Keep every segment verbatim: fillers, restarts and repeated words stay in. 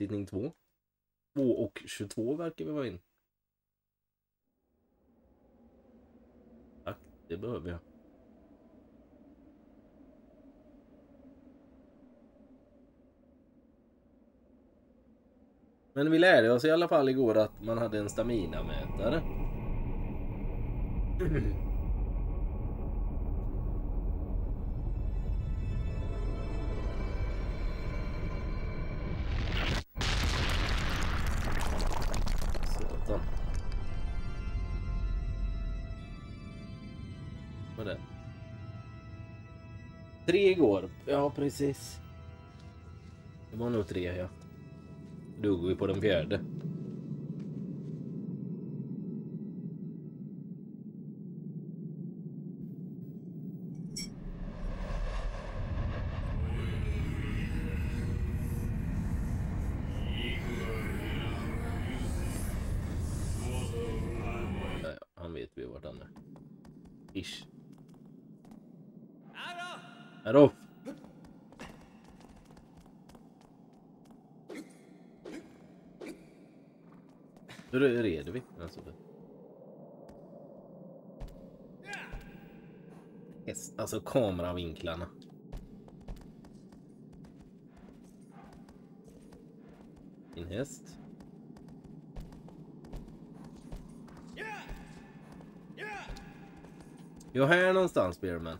Tidning två. två och tjugotvå verkar vi vara in. Tack, det behöver jag. Men vi lärde oss i alla fall igår att man hade en stamina-mätare. Satan. Vad är det? Tre igår. Ja, precis. Det var nog tre, ja. Då går vi på den fjärde. Ja, ja, han vet vi vart han är. Ish. Hallå! Hur reder vi? Alltså det. Häst, alltså kameravinklarna. Min häst. Jag är här någonstans, Bearman.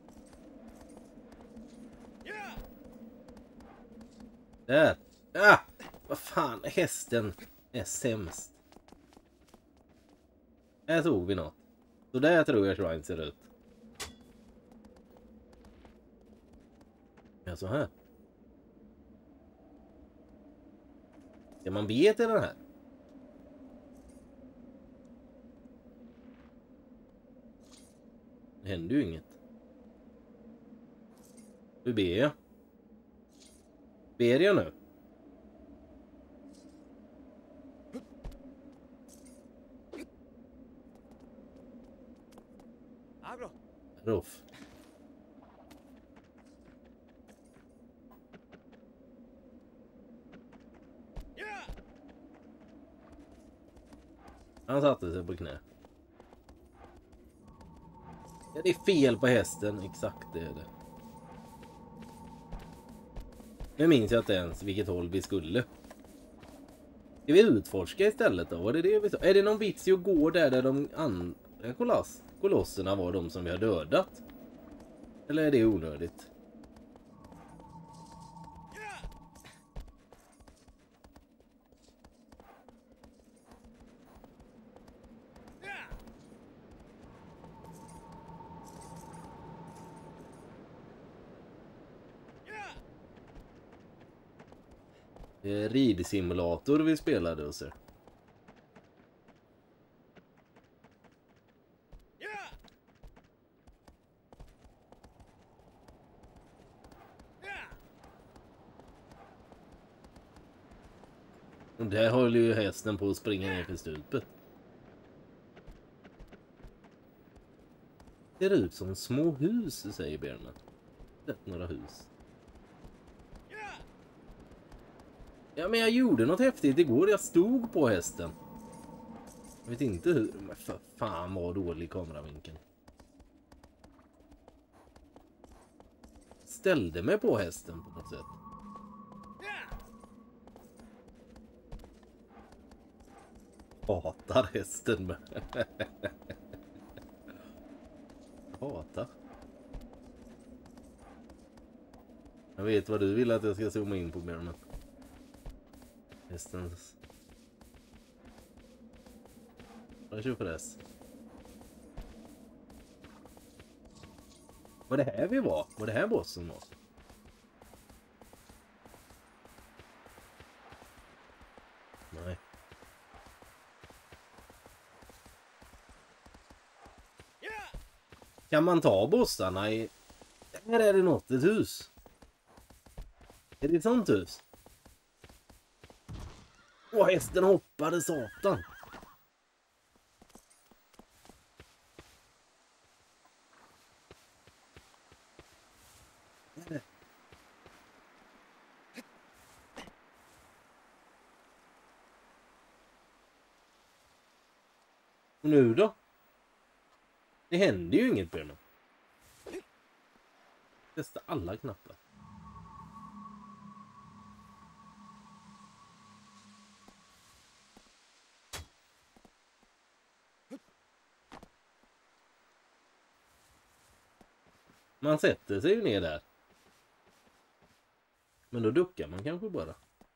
Där. Ah! Vad fan, hästen är sämst. Här tog vi något. Så där tror jag Shrine ser ut. Ja, så här. Ska man be till den här? Det händer ju inget. Hur ber jag? Ber jag nu? Ruff. Han satte sig på knä. Ja, det är fel på hästen. Exakt det är det. Nu minns jag inte ens vilket håll vi skulle. Ska vi utforska istället då? Var det det vi sa? Är det någon vits att gå där där de andra koloss, kolosserna var de som vi har dödat? Eller är det onödigt? Ridsimulator vi spelade och så. Och där håller ju hästen på att springa ner för stupet. Det ser ut som små hus, säger Bearman. Det några hus. Ja, men jag gjorde något häftigt igår. Jag stod på hästen. Jag vet inte hur. Men för fan vad dålig kameravinkel. Ställde mig på hästen på något sätt. Hatar hästen med. Hatar. Jag vet vad du vill att jag ska zooma in på mer, men hästens. Jag kör på det. Var det här vi var? Var det här bossen var? Nej. Kan man ta bossarna i... Här är det något, ett hus. Är det ett sånt hus? Åh, hästen hoppade, satan. Och nu då? Det händer ju inget, Björn. Testa alla knappar. Man sätter sig ju ner där. Men då duckar man kanske bara.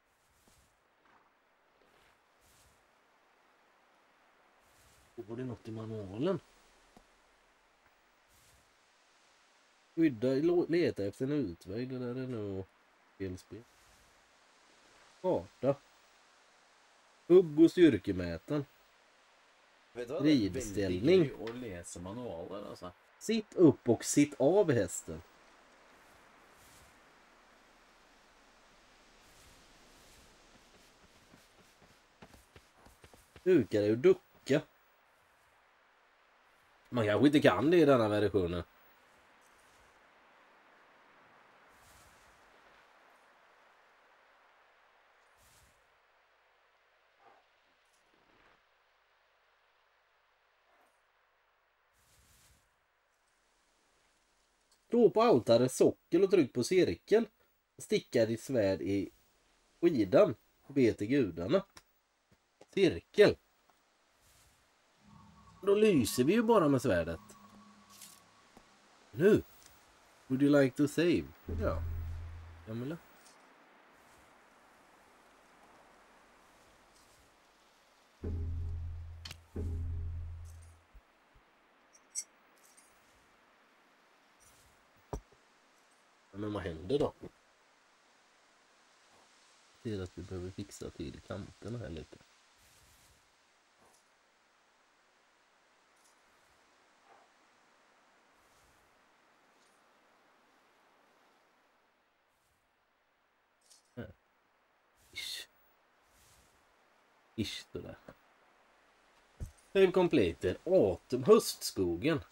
Var det något i manualen? Skydda, leta efter en utväg. Det där är nog felspel. Karta. Hugg och styrkemätaren. Ridställning. Och läsa manualer alltså. Sitt upp och sitt av hästen. Hukar är att ducka. Man kanske inte kan det i denna versionen. Stå på altaret sockel och tryck på cirkel. Sticka ditt svärd i skidan och be till gudarna. Cirkel. Då lyser vi ju bara med svärdet. Nu. Would you like to save? Ja. Jamila. Men vad händer då? Det är att vi behöver fixa till kanterna här lite. Här. Ish. Ish sådär. Save completed. Autumn. Höstskogen.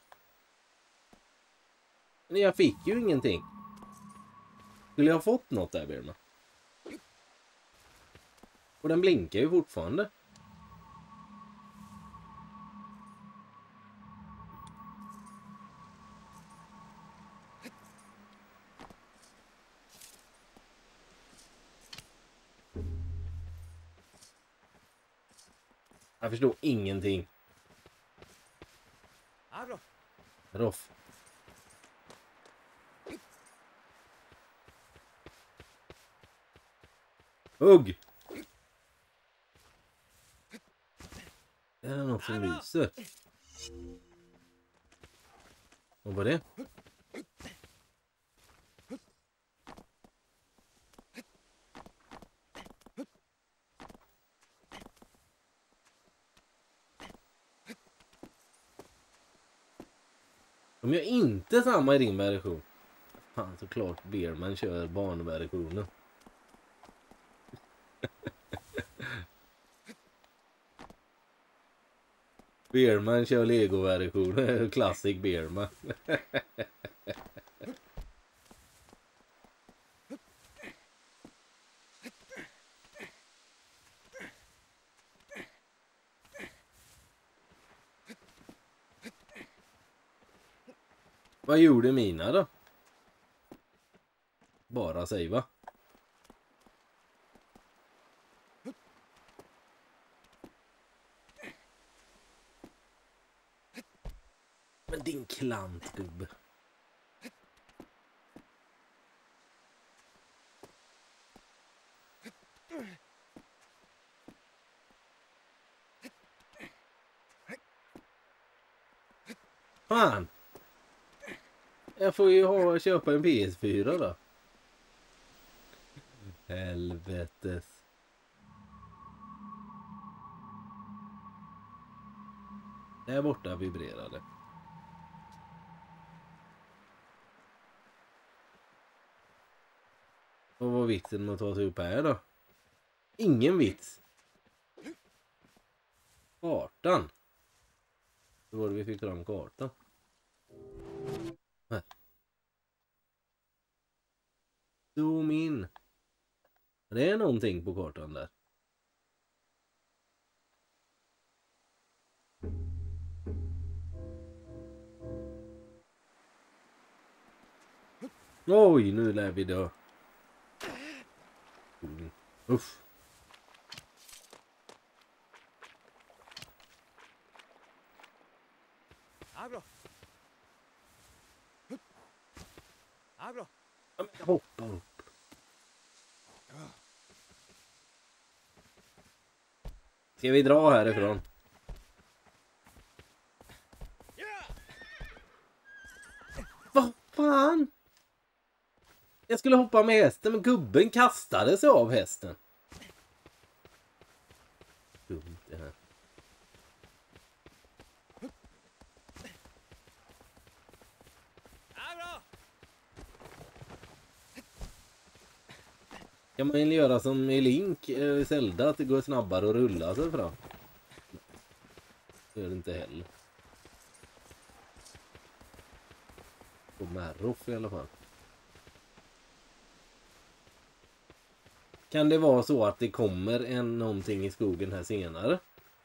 Men jag fick ju ingenting. Skulle jag ha fått något där, Birma? Och den blinkar ju fortfarande. Jag förstår ingenting. Roff. Hugg! Det är något som lyser. Vad var det? De gör inte samma i din version. Fan, såklart Beerman kör barnversionen. Beerman kör Lego-versionen. Classic Beerman. Vad gjorde mina då? Bara savea. Men din klant, gubbe. Fan! Jag får ju ha, köpa en P S fyra då. Helvetes. Där borta vibrerade. Vad var vitsen med att ta sig upp här då? Ingen vits. Kartan. Då var det vi fick fram kartan. Här. Zoom in. Det är någonting på kartan där. Oj, nu lär vi dö. Mm. Uff. Abro. Abro. Hoppa upp. Ska vi dra härifrån? Vad fan? Jag skulle hoppa med hästen, men gubben kastade sig av hästen. Dumt det här. Kan man göra som i Link i Zelda, att det går snabbare att rulla sig fram? Det gör det inte heller. På Marrof i alla fall. Kan det vara så att det kommer en någonting i skogen här senare?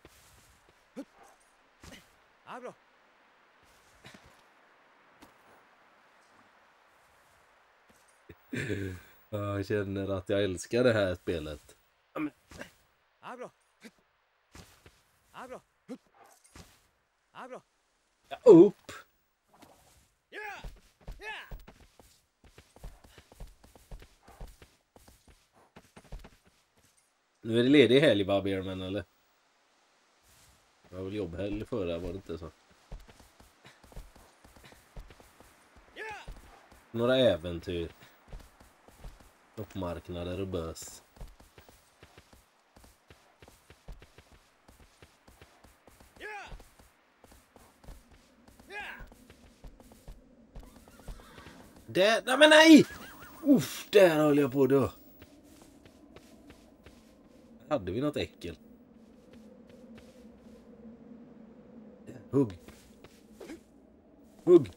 Jag känner att jag älskar det här spelet. Abro. Abro. Abro. Ja, upp! Nu är det ledig helg, va, Bearman, eller? Det var väl jobbhelg förra, var det inte så? Några äventyr. Loppmarknader och bös. Där, nej men nej! Uff, där höll jag på då. Hade vi något äckel? Hugg. Hugg.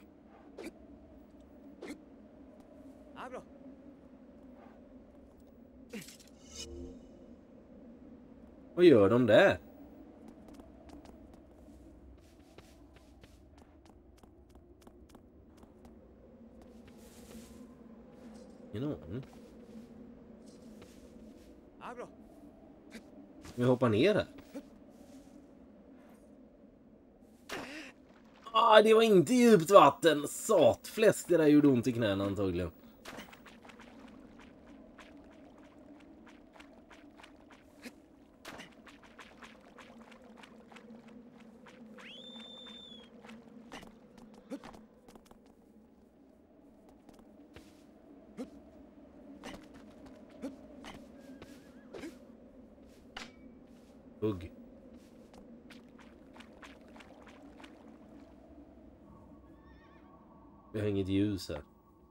Vad gör de där? Ingen aning. Vi hoppar ner här. Ah, det var inte djupt vatten. Satfläsk, det där gjorde ont i knäna antagligen. Hugg. Vi har inget ljus här.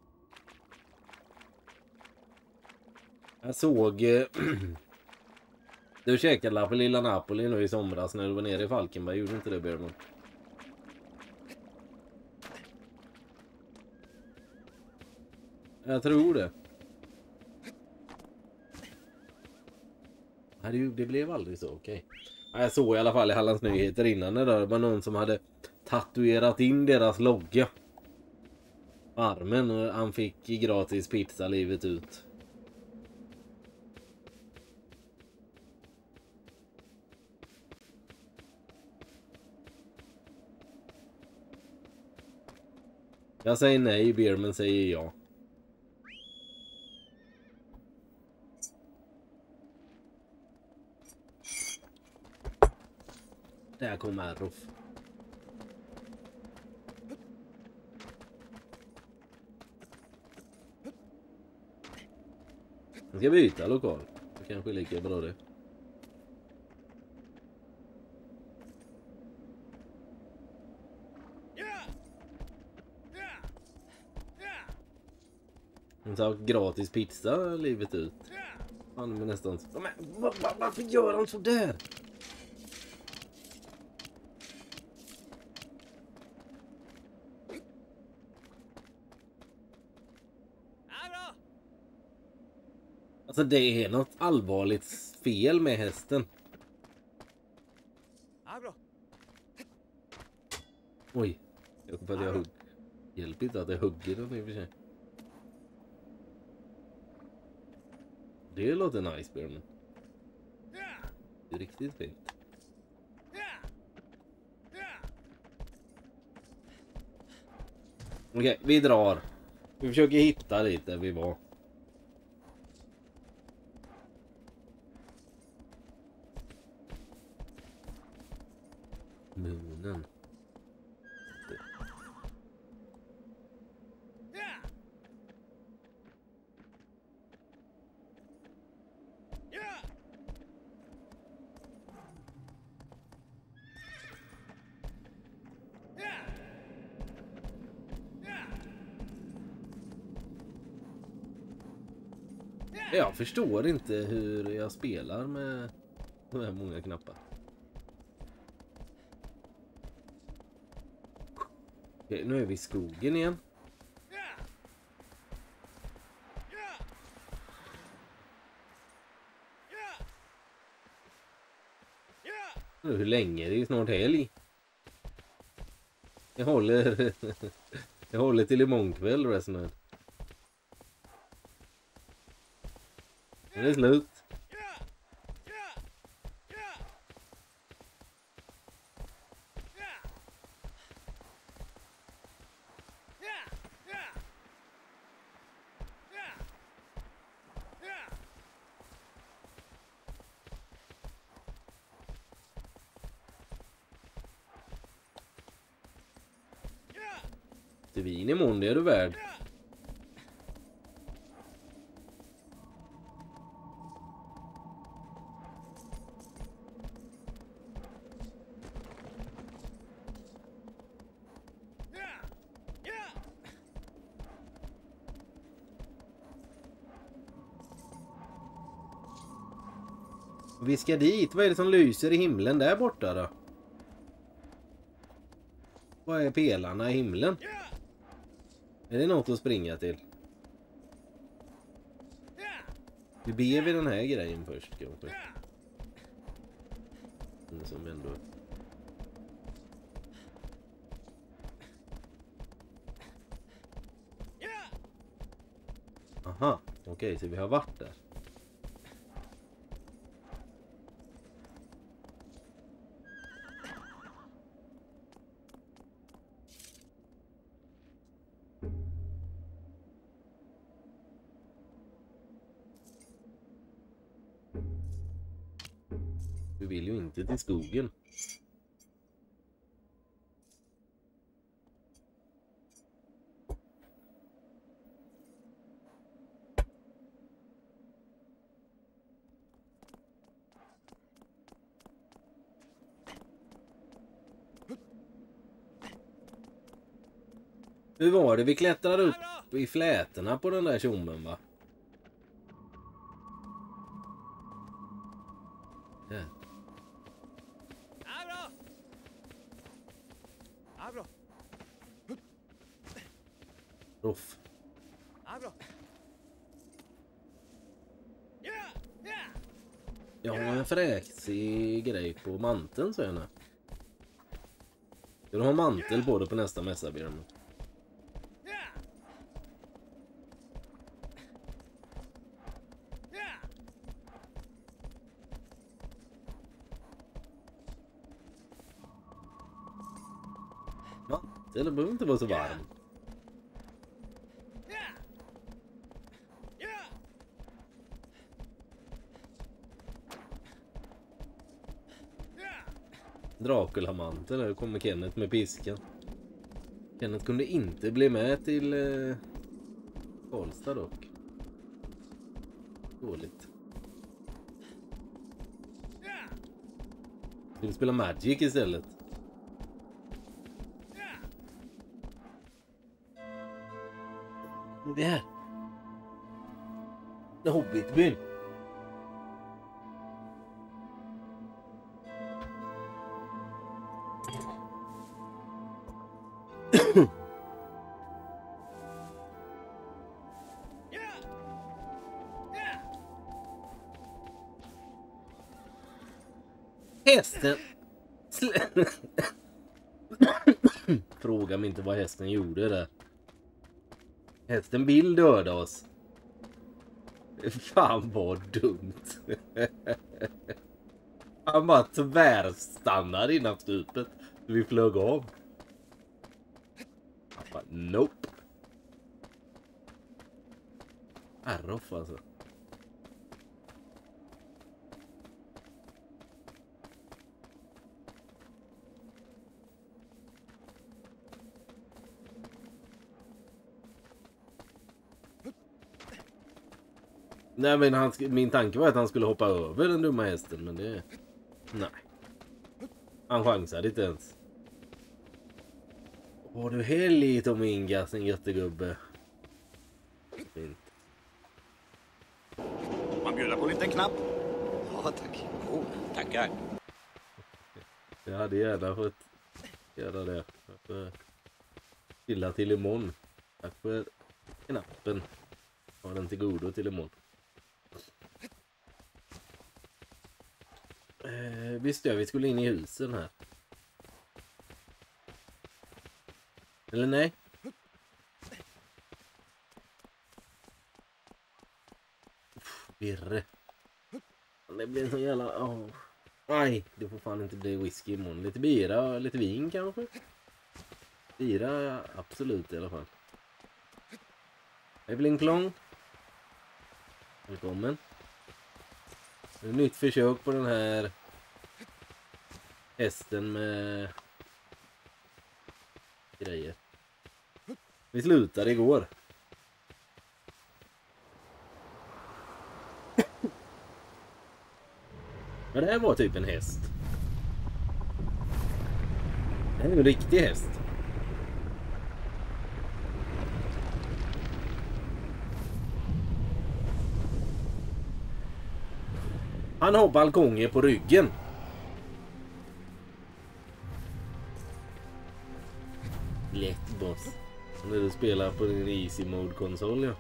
Jag såg... du käkade la på Lilla Napoli nu i somras när du var nere i Falkenberg. Gjorde inte det, Björn? Jag tror det. Det blev aldrig så, okej. Okay. Jag såg i alla fall i Hallands Nyheter innan det där. Det var någon som hade tatuerat in deras logga på armen och han fick gratis pizza livet ut. Jag säger nej, Beerman säger ja. Där kommer Arrof. Jag ska byta lokal. Det kanske är lika bra det. Han tar gratis pizza livet ut. Han är nästan... Men, var, var, varför gör han så där? Alltså det är något allvarligt fel med hästen. Oj. Jag hoppas att jag hugg. Hjälper inte att jag hugger den i och för sig. Det låter nice, Björn. Det är riktigt fint. Okej, vi drar. Vi försöker hitta dit där vi var. Munen. Jag förstår inte hur jag spelar med de här många knappar. Okej, nu är vi i skogen igen. Hur länge? Det är snart helg. Jag håller jag håller till imorgon kväll resten av. Det är slut. Till vin imorgon, det är du värd. Vi ska dit. Vad är det som lyser i himlen där borta då? Vad är pelarna i himlen? Är det något att springa till? Vi ber vi den här grejen först kanske. Som ändå... Aha, okej, okay, så vi har varit där. Vi vill ju inte till skogen. Hur var det? Vi klättrade upp i flätorna på den där tjommen, va? Där. Ruff. Jag har en fräkig grej på manteln, så gärna. Jag har mantel på det på nästa mässa, Björn. Mantel, det behöver inte vara så varmt. Dracula-mantel, här kommer Kenneth med pisken. Kenneth kunde inte bli med till eh, Karlstad dock. Dåligt. Ska vi spela Magic istället? Det här. Det Hobbitbyn. Hästen. Fråga mig inte vad hästen gjorde där. Hästen vill döda oss. Fan vad dumt. Han bara tvärstannade innan stupet. Vi flög av. Han bara, nope. Arrof alltså. Nej, men han, min tanke var att han skulle hoppa över den dumma hästen, men det... Nej. Han chansade inte ens. Åh, du helg Tom Ingas, en jättegubbe. Fint. Man bjuder på en liten knapp. Ja, tack. Oh, tackar. Jag hade gärna fått göra det. För chilla till imorgon. Tack för knappen. Ha den till godo till imorgon. Eh, visst jag, vi skulle in i husen här. Eller nej? Uff, birre. Det blir en sån jävla... Oh. Nej, det får fan inte bli whisky imorgon. Lite bira, lite vin kanske. Bira, absolut i alla fall. Hej Bling Plong. Välkommen. Ett nytt försök på den här hästen med grejer. Vi slutade igår. Men det här var typ en häst. Det här är en riktig häst. Han har balkonger på ryggen. Lätt boss. När du spelar på din easy mode konsol, ja.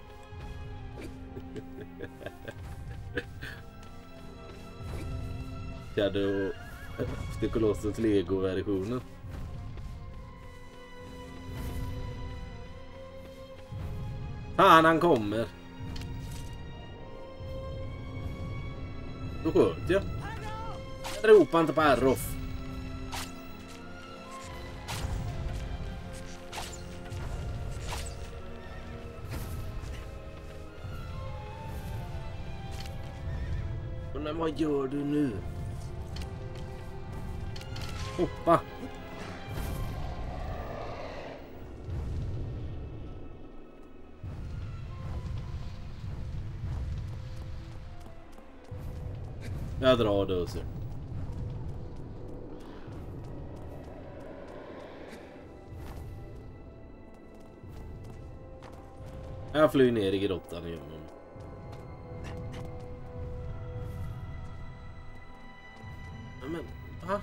Shadow of the Colossus Lego-versionen. Fan, han kommer. Då sköt jag. Ropa inte på Arrof. Men vad gör du nu? Hoppa. Jag drar det och så. Jag flyr ner i grottan igen. Men, va?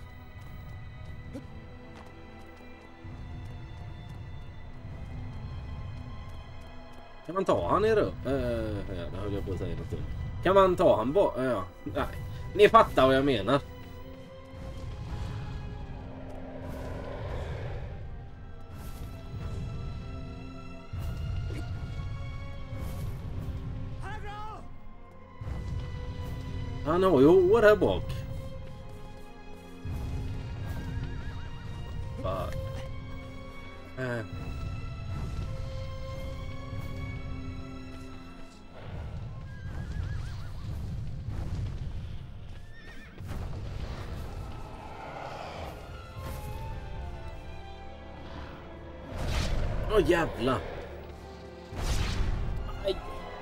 Kan man ta han i rö? Uh, ja, det höll jag på att säga något. Kan man ta han bara? Uh, ja, nej. Ni fattar vad jag menar. Han har ju hår här bak. Fuck. Äh. Åh oh, jävlar. Aj.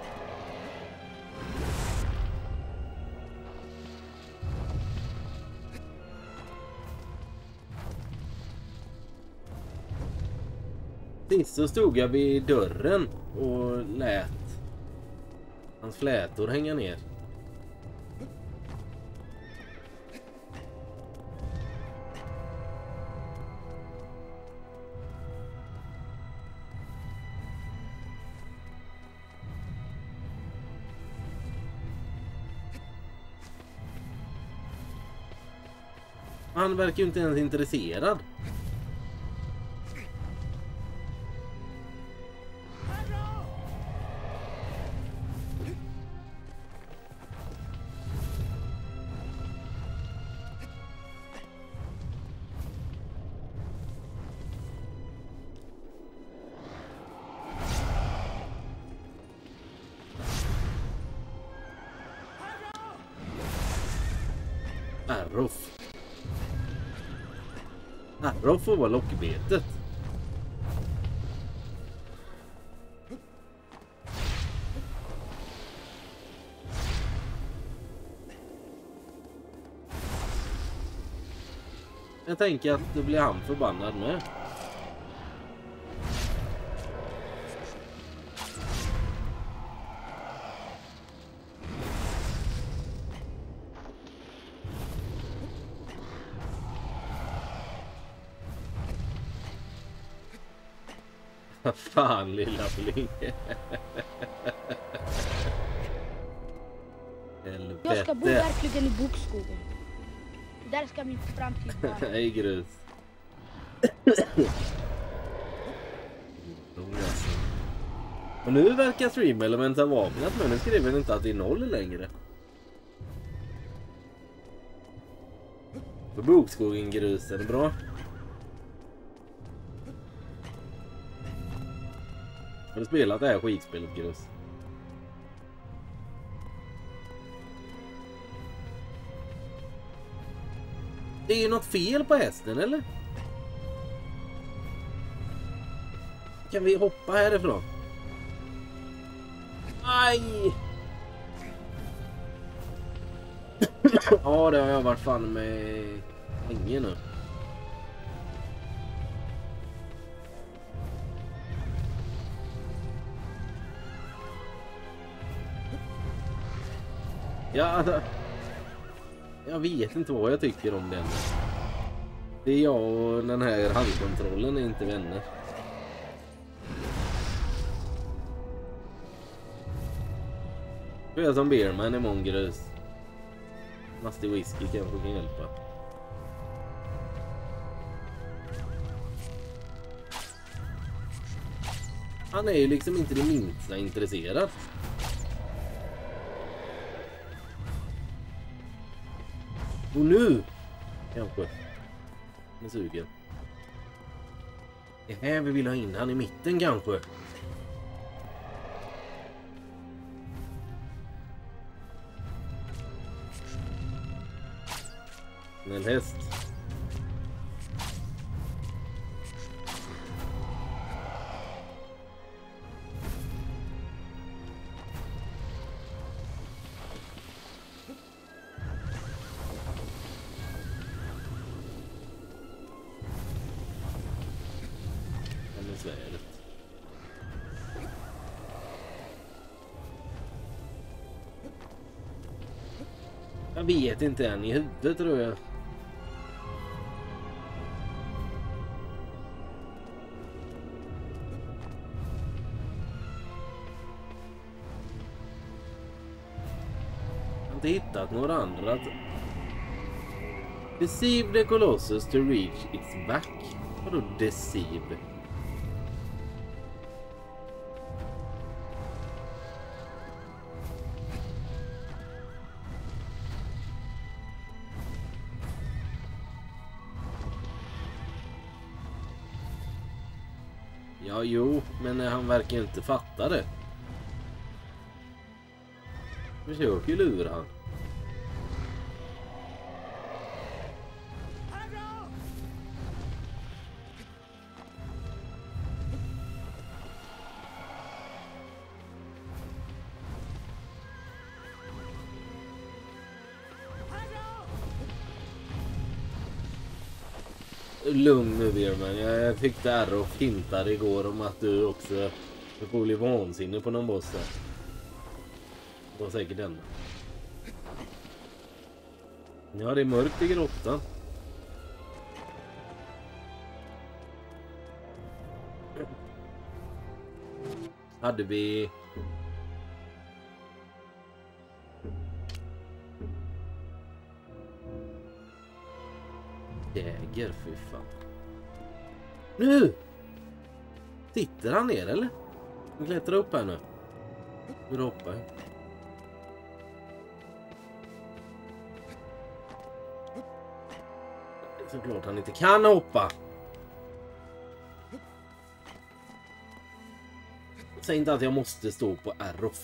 Sist så stod jag vid dörren och lät hans flätor hänga ner. Han verkar ju inte ens intresserad. Arrof. Arrof får vara lockbetet. Jag tänker att det blir han förbannad med. Vad fan, lilla bling. Jag ska bo verkligen i bokskogen. Där ska min framtid vara. Nej, grus. Och nu verkar Stream Element ha vaknat, men nu skriver den inte att det är noll längre. För bokskogen grus är det bra. Har du spelat det här skitspelet grus? Det är ju något fel på hästen, eller? Kan vi hoppa härifrån? Aj! Ja, det har jag varit fan med länge nu. Ja, alltså, jag vet inte vad jag tycker om den. Det är jag och den här handkontrollen är inte vänner. Jag är som Beerman i Mongrus. Nasty whisky kanske kan hjälpa. Han är ju liksom inte det minsta intresserad. Och nu kanske han är sugen. Det här vi vill ha in han i mitten kanske. En häst. Jag vet inte än i huvudet tror jag. Jag har inte hittat några andra. Deceive the Colossus to reach its back. Vadå deceive? Ja, jo, men han verkar ju inte fatta det. Försöker ju lura han. Lugn nu Beerman, jag tyckte Arrof hintade igår om att du också får bli vansinnig på någon boss där. Det var säkert den. Ja, det är mörkt i grottan. Hade vi... Jäger, fy fan. Nu! Sitter han ner eller? Han klättrar upp här nu. Hur hoppar jag? Såklart han inte kan hoppa. Säg inte att jag måste stå på Arrof.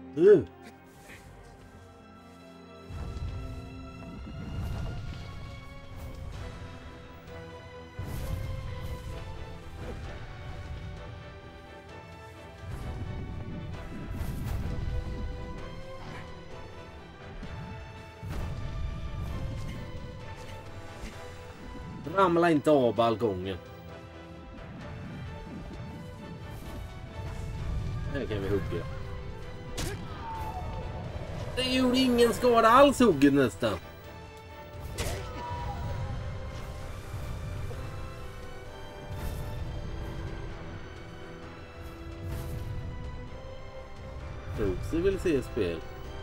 Uh. Ramla inte av balkongen. Här kan vi hugga. Det gjorde ingen skada alls, hugget nästan. Roxy vill se spel.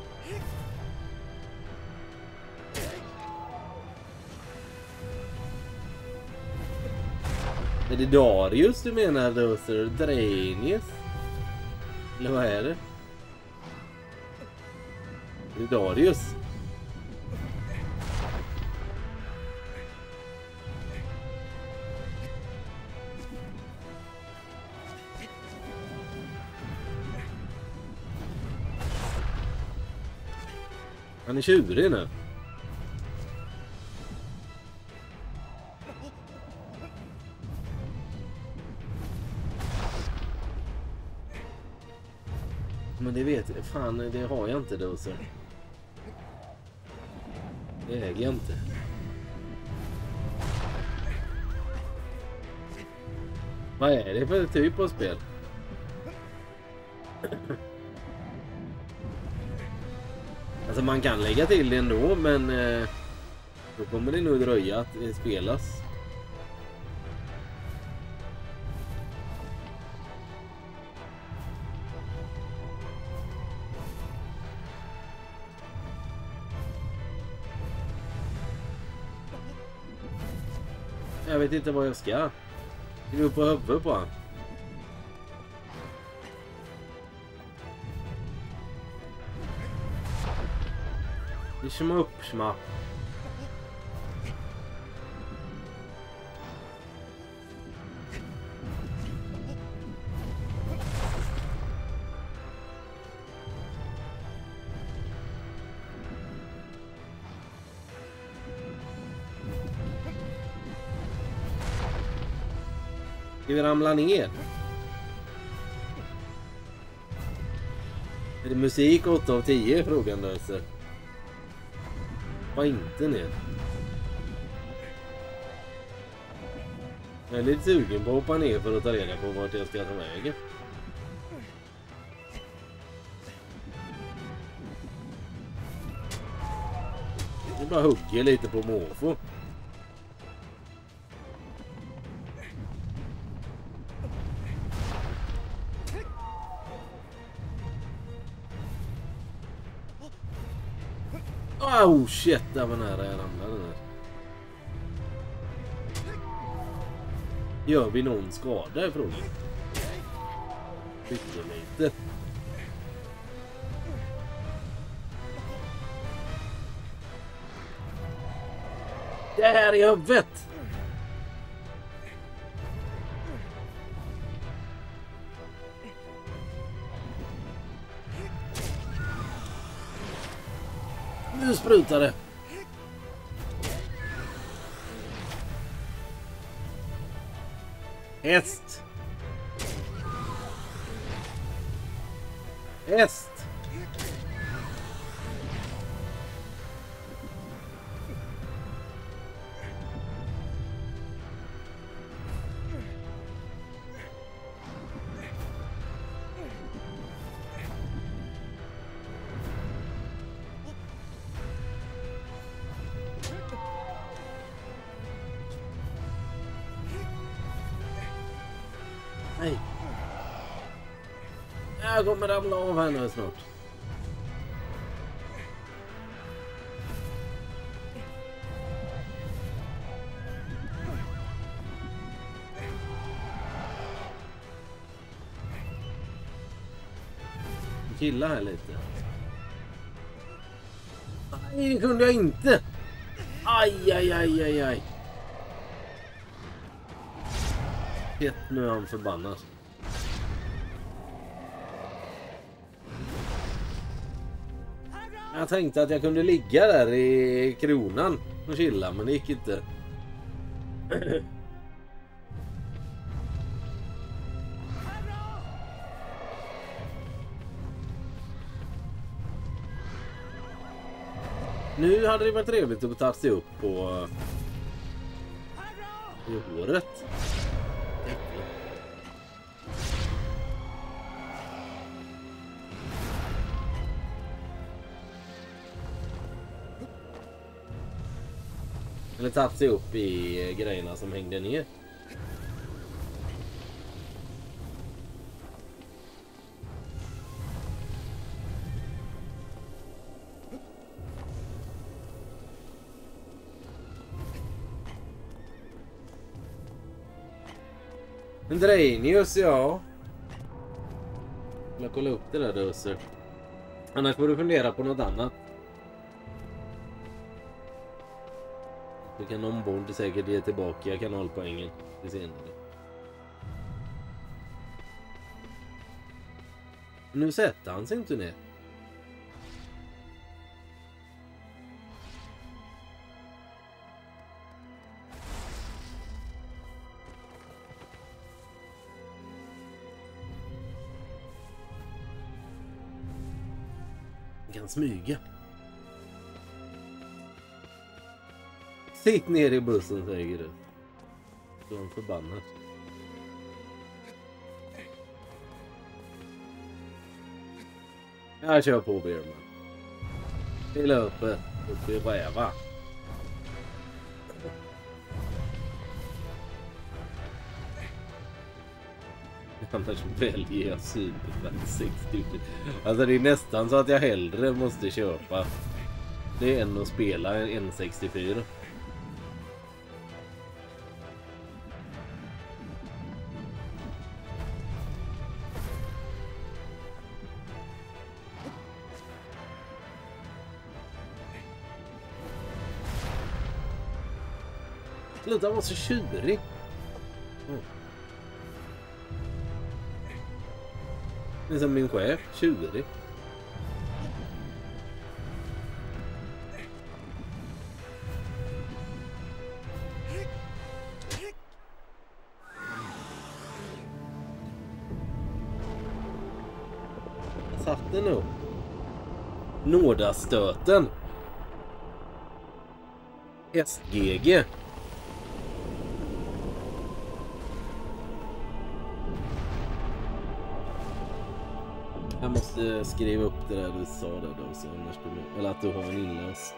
Är det Darius du menar då, Sir Draenius? Eller vad är det? Är det Darius? Han är tjurig nu. Men det vet jag. Fan, det har jag inte då så. Det äger jag inte. Vad är det för typ av spel? Alltså man kan lägga till det ändå, men eh, då kommer det nog dröja att det spelas. Jag vet inte vad jag ska. Jag är upp på huvudet på han. Det är som upp, smapp. Ska vi ramla ner? Är det musik åtta av tio? Frågan löser. Var inte ner. Jag är lite sugen på att hoppa ner för att ta reda på vart jag ska ta vägen. Jag bara hugger lite på måfå. Oh shit, det var nära jag ramlade där. Gör vi någon skada i frågan? Lite. Det här är huvudet! Nu sprutar det. Häst. Häst. Nej. Jag kommer ramla av här nu snart. Killa här lite. Nej, det kunde jag inte. Aj, aj, aj, aj, aj. Shit, nu är han förbannad. Jag tänkte att jag kunde ligga där i kronan och chilla, men det gick inte. Nu hade det varit trevligt att ta sig upp på i håret. Eller tagit sig upp i grejerna som hängde ner. En Drainius, ja. Jag kolla upp det där döser. Annars får du fundera på något annat. Du kan ombord säkert ge tillbaka kanalpoängen till senare. Nu sätter han sig inte ner. Han kan smyga. Sitt ner i bussen, säger du. Så är han förbannad. Jag kör på Beerman. Vi löper upp i räva. Annars väljer jag Super sextio. Alltså det är nästan så att jag hellre måste köpa det än att spela en N sextiofyra. Sluta vara så tjurig. Mm. Det är som min chef, tjurig. Jag satt den nu. Nådastöten. S G G. Jag måste skriva upp det där du sa där då, så annars kommer, eller att du har en inläst.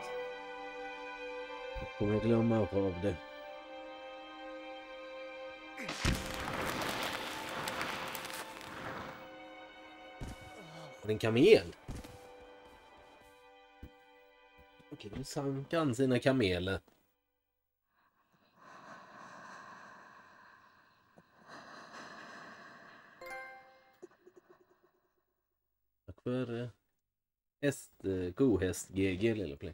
Jag kommer glömma av det. En kamel. Okej, då sank han sina kameler. För häst, kohäst G G lilla play.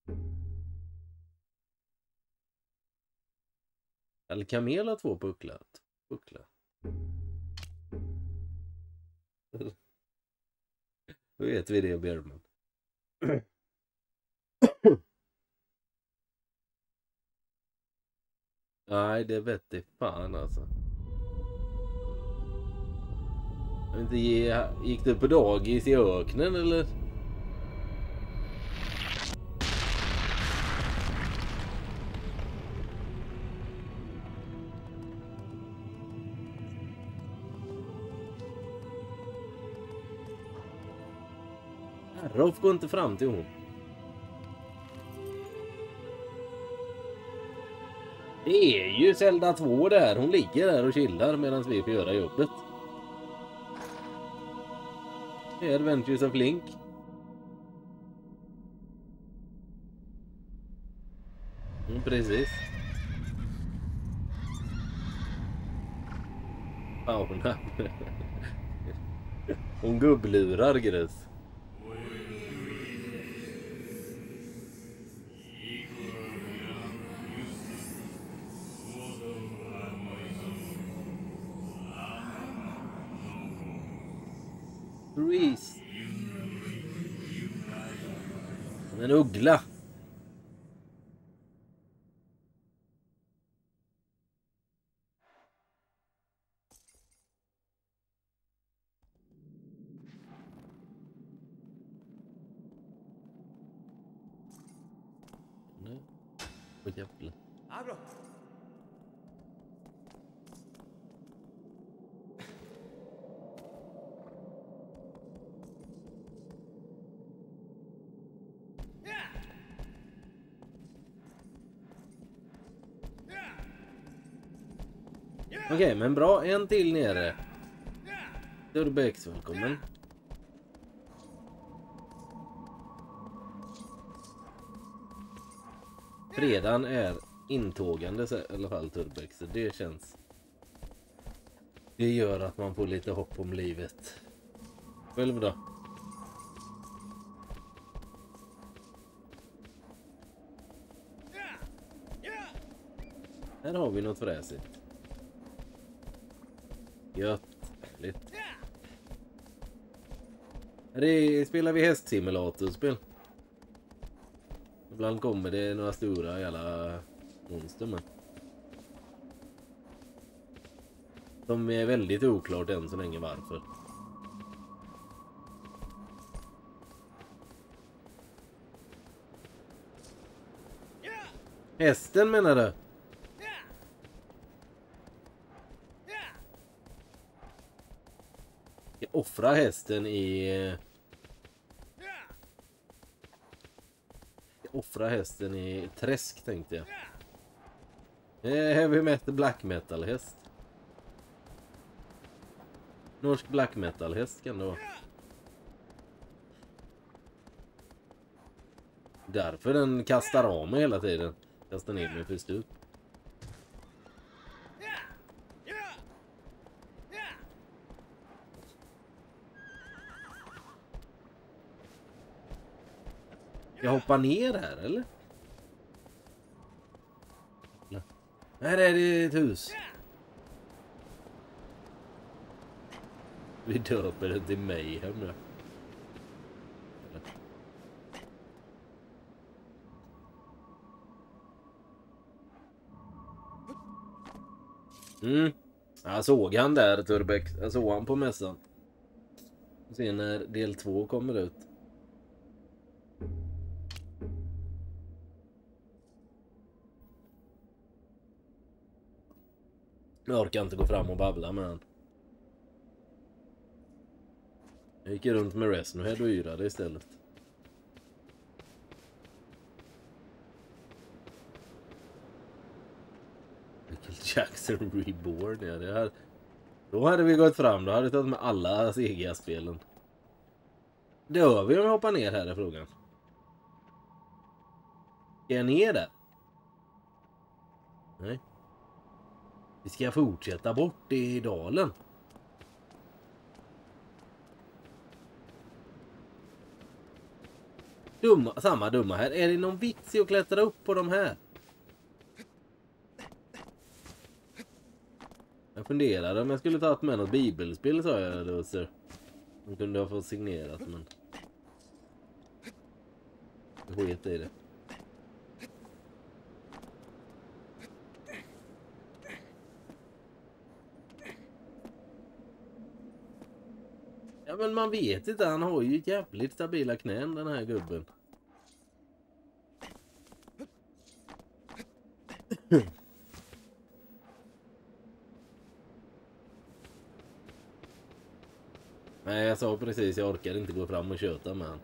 Eller kamel har två pucklar. Pucklar. Då vet vi det, Beerman. Nej, det vet det fan alltså. Jag vet inte, gick du på dagis i öknen eller? Rolf går inte fram till hon. Det är ju Zelda två där. Hon ligger där och chillar medan vi får göra jobbet. Det är Adventures of Link. Mm, precis. Fauna. Hon gubblurar gräs. Reese. En uggla. Nej. Åh jävlar. Abro. Okej, okay, men bra. En till nere. Turbex, välkommen. Fredagen är intågande i alla fall, Turbex. Så det känns... Det gör att man får lite hopp om livet. Själv då? Här har vi något fräsigt. Gött. Lite. Det spelar vi hästsimulatorspel. Ibland kommer det några stora jävla monster med. De är väldigt oklart än så länge varför. Hästen menar du? Jag offrar hästen i... Jag offrar hästen i träsk tänkte jag. Heavy metal, black metal häst. Norsk black metal häst kan det vara. Därför den kastar av mig hela tiden. Kastar ner mig för stup. Jag hoppar ner här, eller? Här är det ett hus. Vi döper det till mig hem nu. Mm. Jag såg han där, Turbex. Jag såg han på mässan. Se när del två kommer ut. Jag orkar inte gå fram och babbla med han. Jag gick runt med Resnohead och yrade istället. Michael Jackson Reborn, ja det här. Då hade vi gått fram, då hade vi tagit med alla Sega-spelen. Dör vi om vi hoppar ner här är frågan. Ska jag ner där? Nej. Vi ska fortsätta bort i dalen. Dumma, samma dumma här. Är det någon vits i att klättra upp på de här? Jag funderade om jag skulle ta med något bibelspel, sa jag då, så de kunde ha fått signerat, men jag sket i det. Ja, men man vet inte, han har ju jävligt stabila knän, den här gubben. Nej, jag sa precis, jag orkar inte gå fram och köta med han.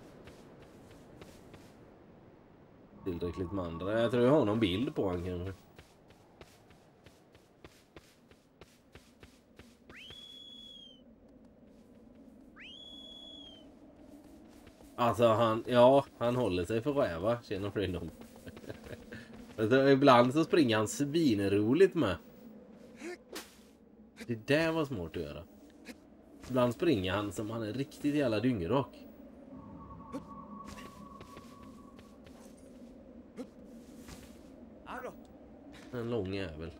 Tillräckligt med andra. Jag tror jag har någon bild på han kanske. Alltså han, ja, han håller sig för räva, känner Freedom. Ibland så springer han svinroligt med. Det där var smart att göra. Ibland springer han som han är riktigt jävla dyngrak. En lång jävel.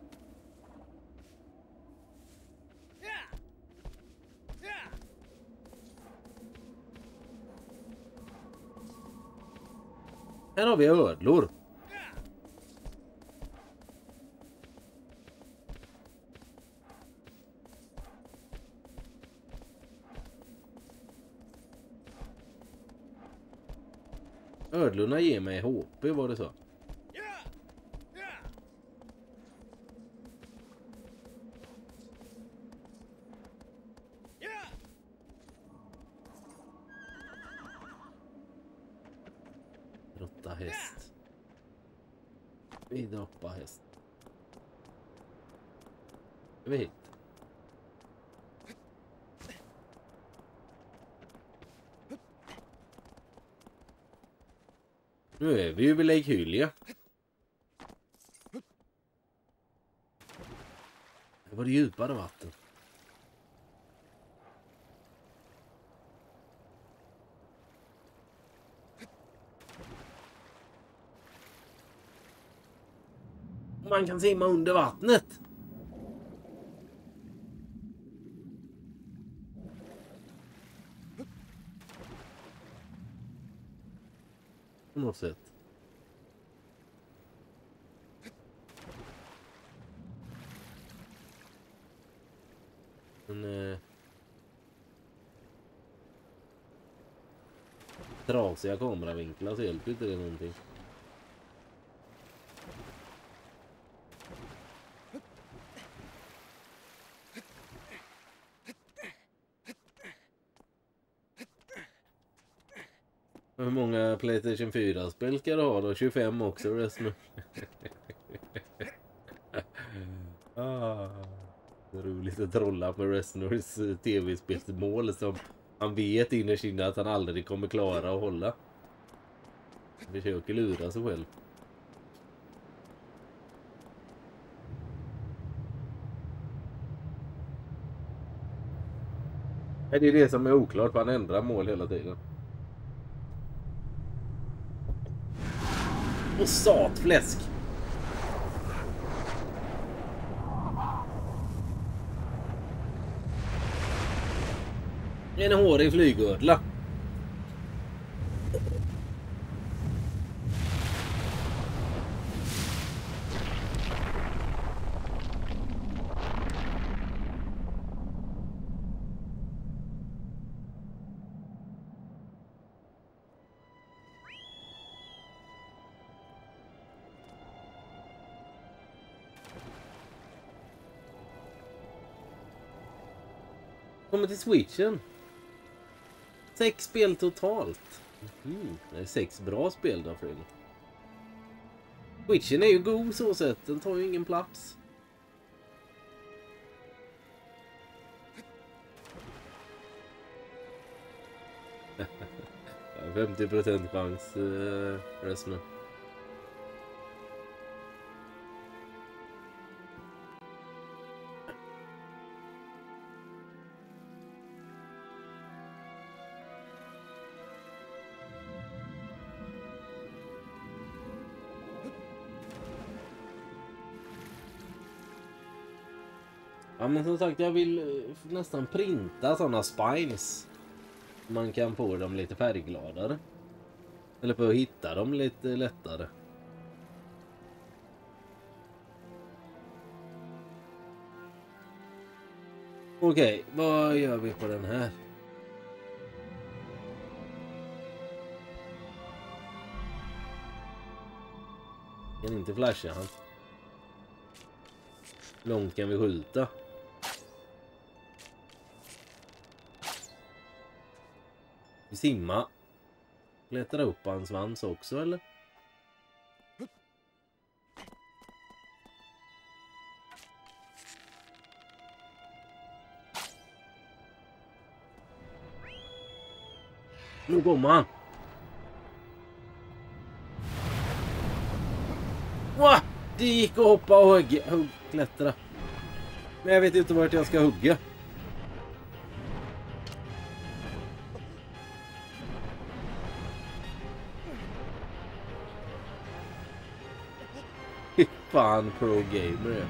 Här har vi ödlor. Ödlorna ger mig H P, var det så? Råtta häst. Vi droppar häst. Vi hit. Nu är vi ju vid Lake Hylia. Det var det djupare vatten. Man kan simma under vattnet. På något sätt. Men... Eh, trasiga kameravinklar så hjälper inte det någonting. Hur många PlayStation fyra-spel ska du ha då? tjugofem också resten. ah, det är roligt att trolla med Resnors tv-spelsmål som han vet innerst inne att han aldrig kommer klara att hålla. Han försöker lura sig själv. Det är det som är oklart, för han ändrar mål hela tiden. Och satfläsk. En hårig flygödla. Kommer till Switchen. Sex spel totalt. Mm, det är sex bra spel då, Fredrik. Switchen är ju god så sett. Den tar ju ingen plats. femtio procent chans uh, resten. Ja, men som sagt, jag vill nästan printa sådana spines. Man kan få dem lite färggladare. Eller för att hitta dem lite lättare. Okej, vad gör vi på den här? Kan inte flasha han. Långt kan vi skjuta. Vi simma. Klättra upp hans svans också, eller? Nu kommer han. Wow, det gick att hoppa och hugga, hugg, klättra. Men jag vet inte vart jag ska hugga. Fan, pro gamer.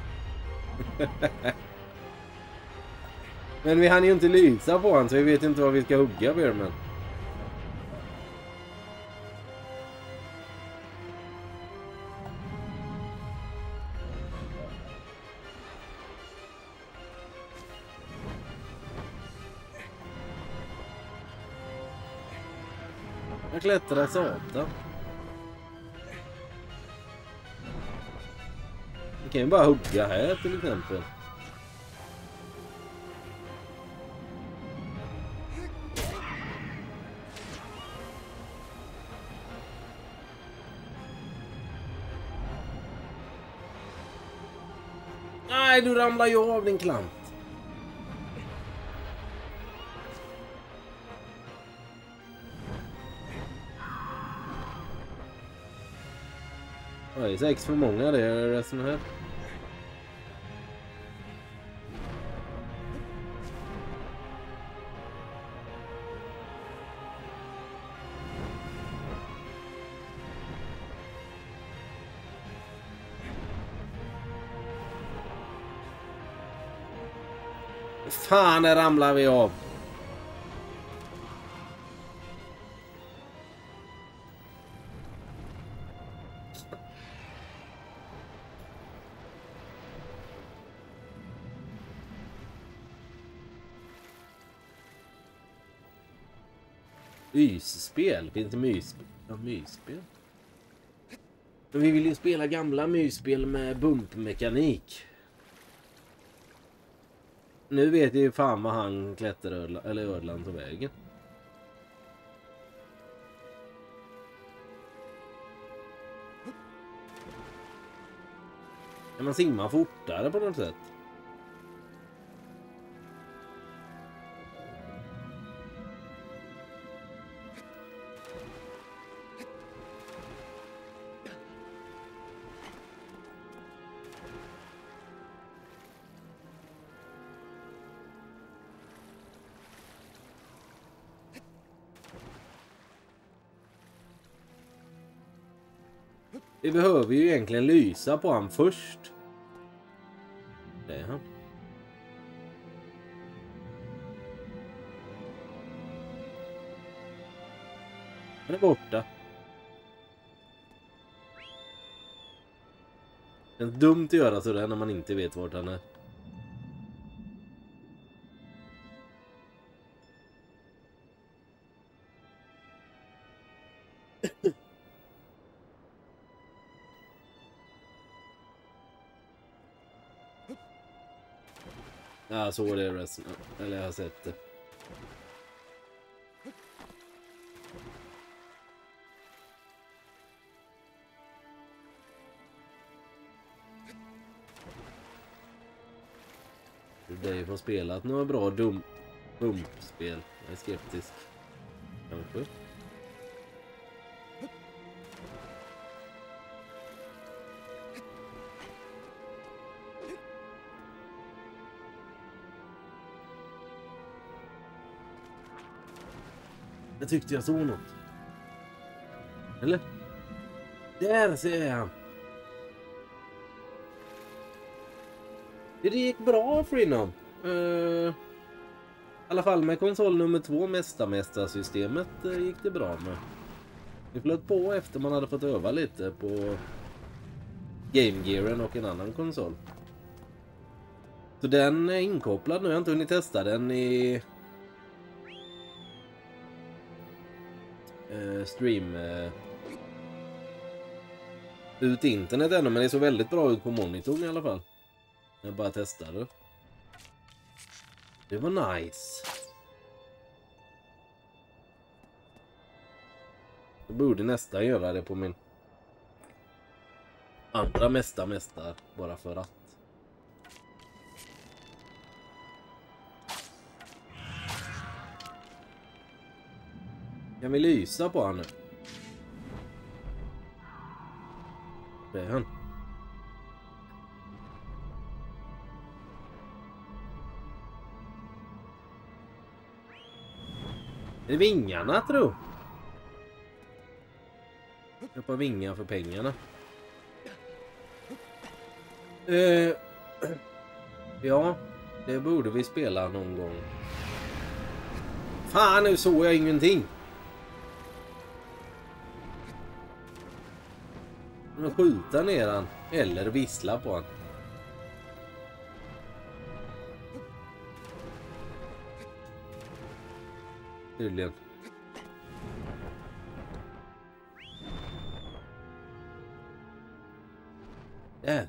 Men vi hann ju inte lysa på han, så vi vet inte vad vi ska hugga med. Men Jag klättrar satan. Vi kan ju bara hugga här till exempel. Nej, du ramlar ju av din klant. Det är sex för många, det är resten här. Fan, där ramlar vi av. Mysspel? Finns det mysspel? Ja, mysspel. Men vi vill ju spela gamla mysspel med bumpmekanik. Nu vet jag ju fan vad han klättrar eller ödlan på vägen. Kan man simma fortare på något sätt? Vi behöver ju egentligen lysa på han först. Det är han. Han är borta. Det är dumt att göra sådär när man inte vet vart han är. Ja, så är det resten. Eller jag har sett det. Du har spelat några bra dum bumpspel. Jag är skeptisk. Kanske. Jag tyckte jag såg något. Eller? Där ser jag. Det gick bra för inom. Uh, I alla fall med konsol nummer två, mästarmästarsystemet, uh, gick det bra med. Vi flöt på efter man hade fått öva lite på Game Gearen och en annan konsol. Så den är inkopplad nu. Jag har inte hunnit testa den i uh, stream uh, ut internet ännu, men det såg väldigt bra ut på monitorn i alla fall. Jag bara testade. Det var nice. Jag borde nästan göra det på min andra mesta mästar, bara för att. Kan vi lysa på han nu? Det är han. Det är vingarna, tror. Köpa vingar för pengarna. Uh, ja, det borde vi spela någon gång. Fan, nu såg jag ingenting. Man skjuta ner han eller vissla på han. Tydligen. Där.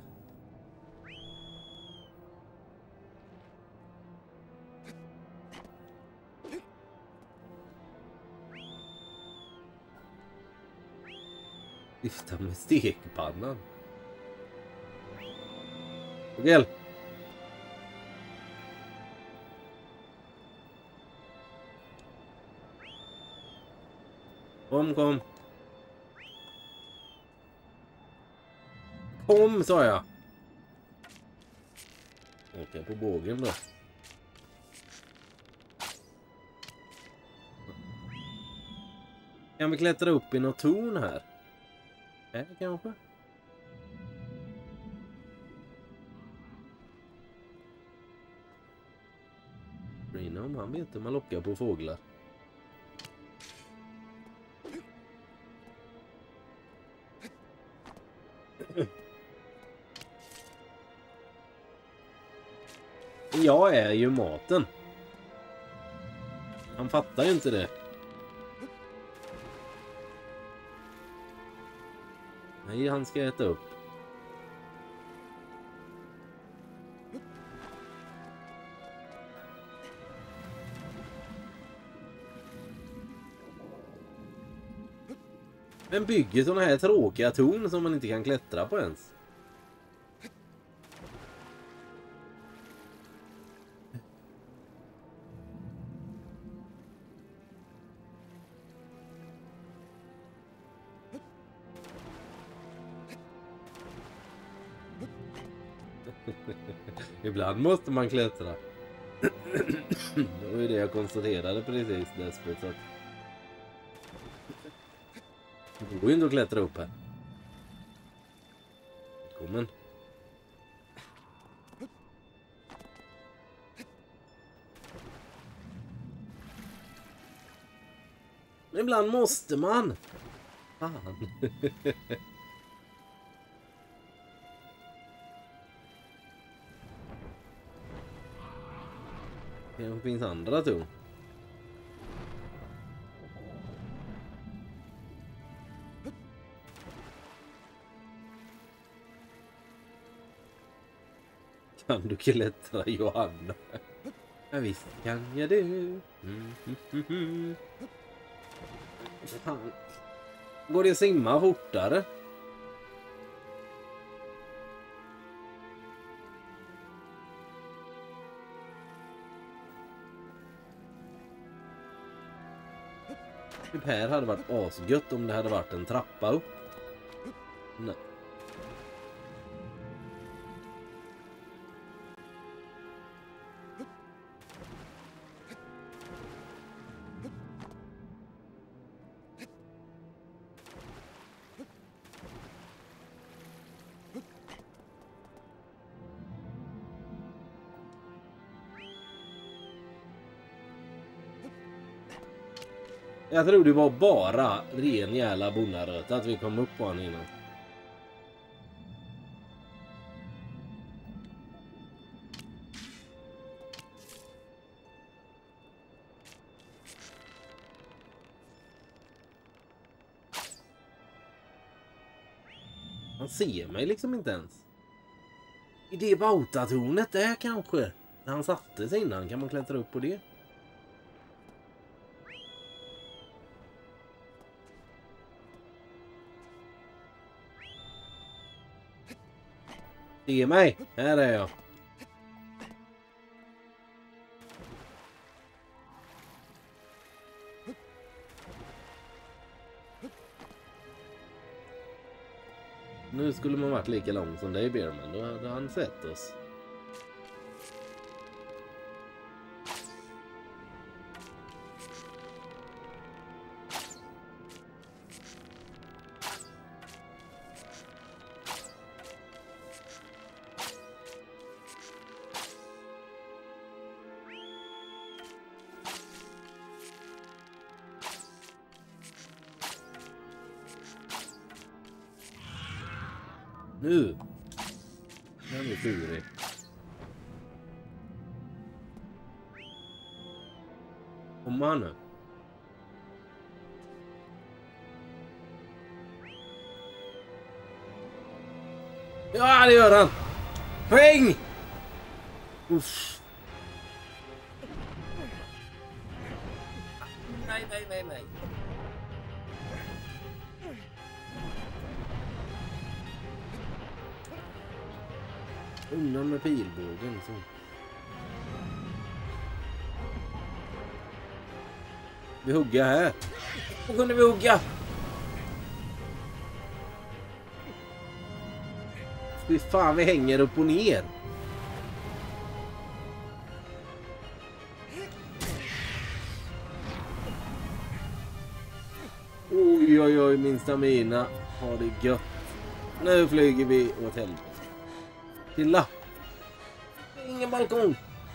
Vifta med stekpannan. Okej. Kom, kom. Kom, sa jag. Åka på bågen då. Kan vi klättra upp i något torn här? Här kanske? Reno, han vet hur man lockar på fåglar. Jag är ju maten. Han fattar ju inte det. Nej, han ska äta upp. Men bygger såna här tråkiga torn som man inte kan klättra på ens. Ibland måste man klättra. Det var ju det jag konstaterade precis despot. Så att det går ju inte att klättra upp här. Välkommen. Men ibland måste man. Fan. Det finns andra torn. Kan du klättra, Johanna? Ja, visst kan jag det. Mm, mm, mm, mm. Fan. Går det att simma fortare? Typ här hade varit asgött om det hade varit en trappa upp. Nej. Jag tror det var bara ren jävla bonnaröta att vi kom upp på honom innan. Han ser mig liksom inte ens. I det bautatornet där kanske. När han satte sig innan kan man klättra upp på det. Se mig, här är jag. Nu skulle man varit lika lång som dig, Bearman. Då hade han sett oss. Nu! Den är furig. Kom han nu. Ja, det gör han. Poäng! Uff. Nej, nej, nej, nej. Undan med pilbågen så. Vi hugga här. Då kunde vi hugga. Fy fan, vi hänger upp och ner. Oj, oj, oj, min stamina har det gött. Nu flyger vi åt helvete. Tilla. Ingen balkong.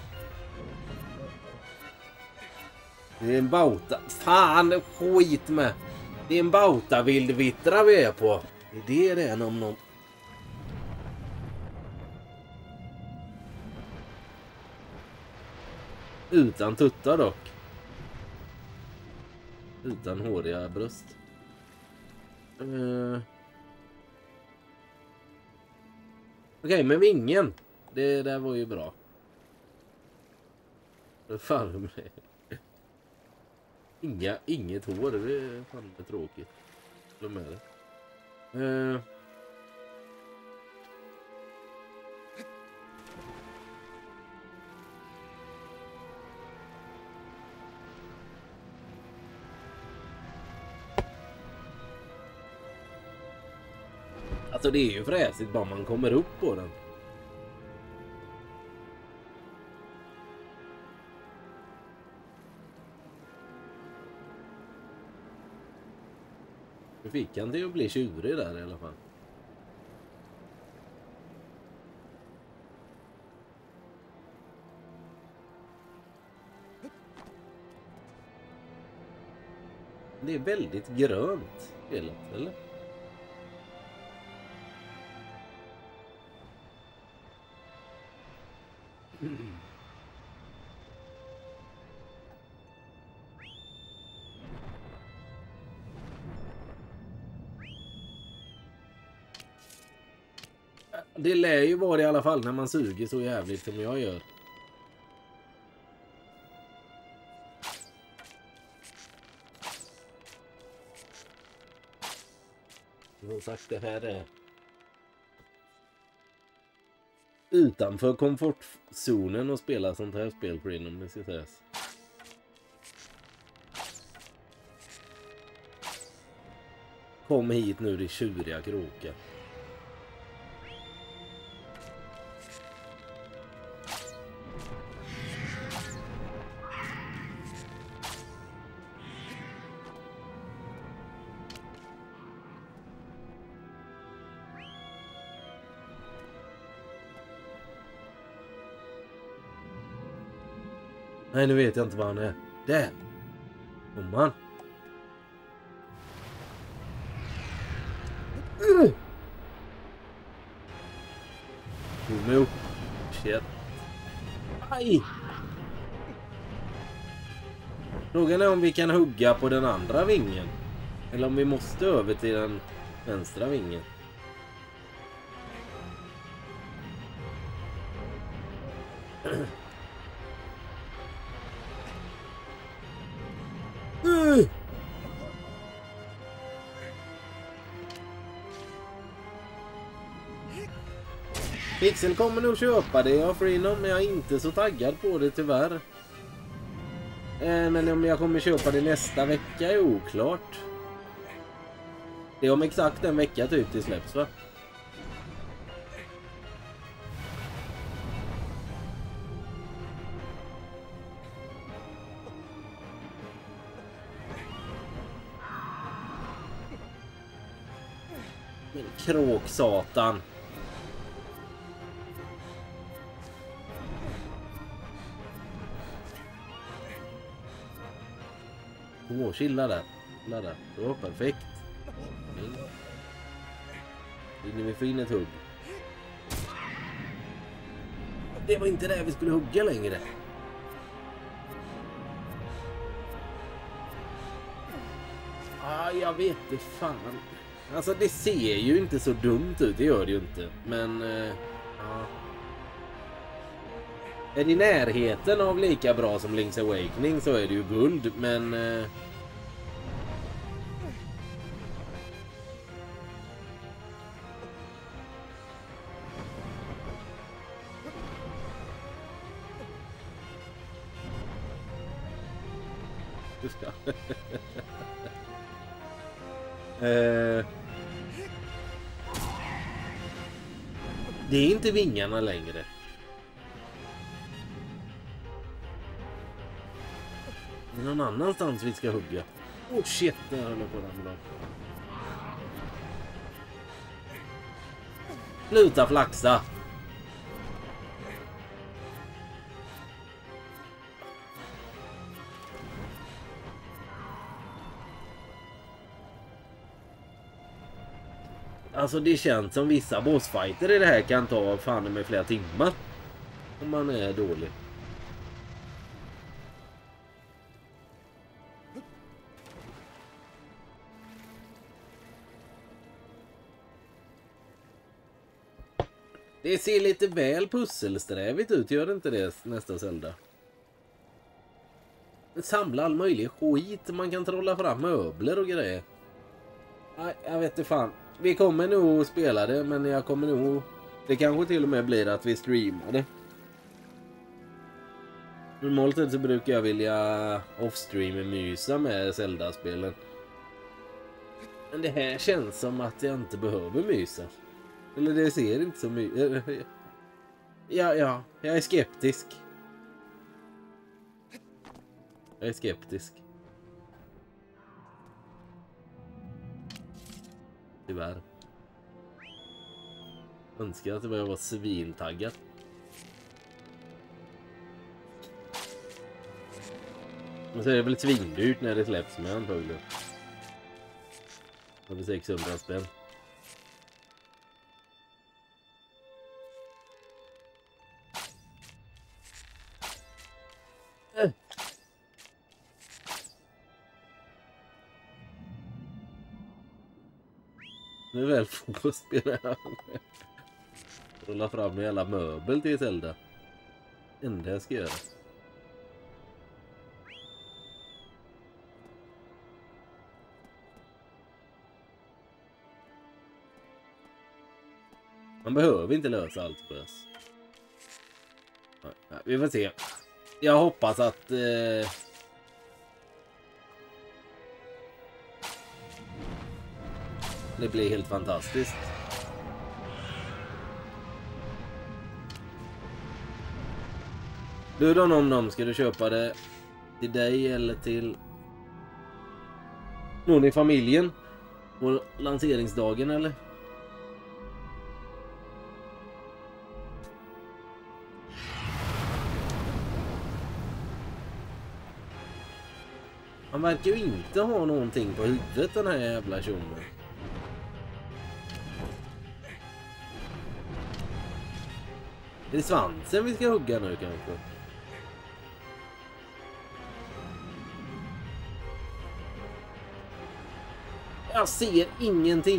Det är en bauta. Fan, skit med. Det är en bauta vildvittra vi är på. Det är det är om någon. Utan tuttar dock. Utan håriga bröst. Uh. Okej, okay, men vingen. Det där var ju bra. Vad fan är det? Inga, inget hår. Det är fan tråkigt. De är det. Uh. Alltså det är ju fräsigt bara man kommer upp på den. Nu fick han det att bli tjurig där i alla fall. Det är väldigt grönt spelat, eller? Mm. Det lär ju vara det i alla fall när man suger så jävligt som jag gör. Som sagt, det här är utanför komfortzonen att spela sånt här spel för inom det ska sägas. Kom hit nu, det tjuriga kråka. Nej, nu vet jag inte var han är. Där! Kommer han? Uh! Kom upp. Shit. Aj! Frågan är om vi kan hugga på den andra vingen. Eller om vi måste över till den vänstra vingen. Uh! Pixel kommer nog köpa det av Freenom, men jag är inte så taggad på det tyvärr. Eh, men om jag kommer köpa det nästa vecka är oklart. Det är om exakt en vecka typ till släpps, va? Men kråksatan. Åh, oh, chilla där. Chilla där. Så, perfekt. Nu vi får in ett hugg. Det var inte där vi skulle hugga längre. Ah, jag vet det fan. Alltså det ser ju inte så dumt ut, det gör det ju inte. Men... Eh, ja. Är det i närheten av lika bra som Link's Awakening så är det ju guld, men... Eh, du ska... eh, det är inte vingarna längre. Det är någon annanstans vi ska hugga. Oh shit, där håller jag på att ramla. Sluta flaxa! Alltså det känns som vissa bossfighter i det här kan ta fan med flera timmar. Om man är dålig. Det ser lite väl pusselsträvigt ut, gör det inte det nästa Zelda? Samla all möjlig skit, man kan trolla fram möbler och grejer. Nej, jag vet inte fan. Vi kommer nog spela det, men jag kommer nog... Det kanske till och med blir att vi streamar det. Normalt så brukar jag vilja off-streama mysa med Zelda-spelen. Men det här känns som att jag inte behöver mysa. Eller det ser inte så mycket. Ja, ja. Jag är skeptisk. Jag är skeptisk. Tyvärr. Önskar att jag var svintaggad. Men så är det väl svindyrt när det släpps med antagligen. Det blir sexhundra spänn. Nu är väl få spela här. Rulla fram med alla möbel till Zelda. Enda jag ska göra. Man behöver inte lösa allt på oss. Nej, vi får se. Jag hoppas att... Eh... det blir helt fantastiskt. Du då om dem, ska du köpa det till dig eller till någon i familjen på lanseringsdagen eller? Han verkar ju inte ha någonting på huvudet, den här jävla tjomen. Är det svansen vi ska hugga nu kanske? Jag ser ingenting.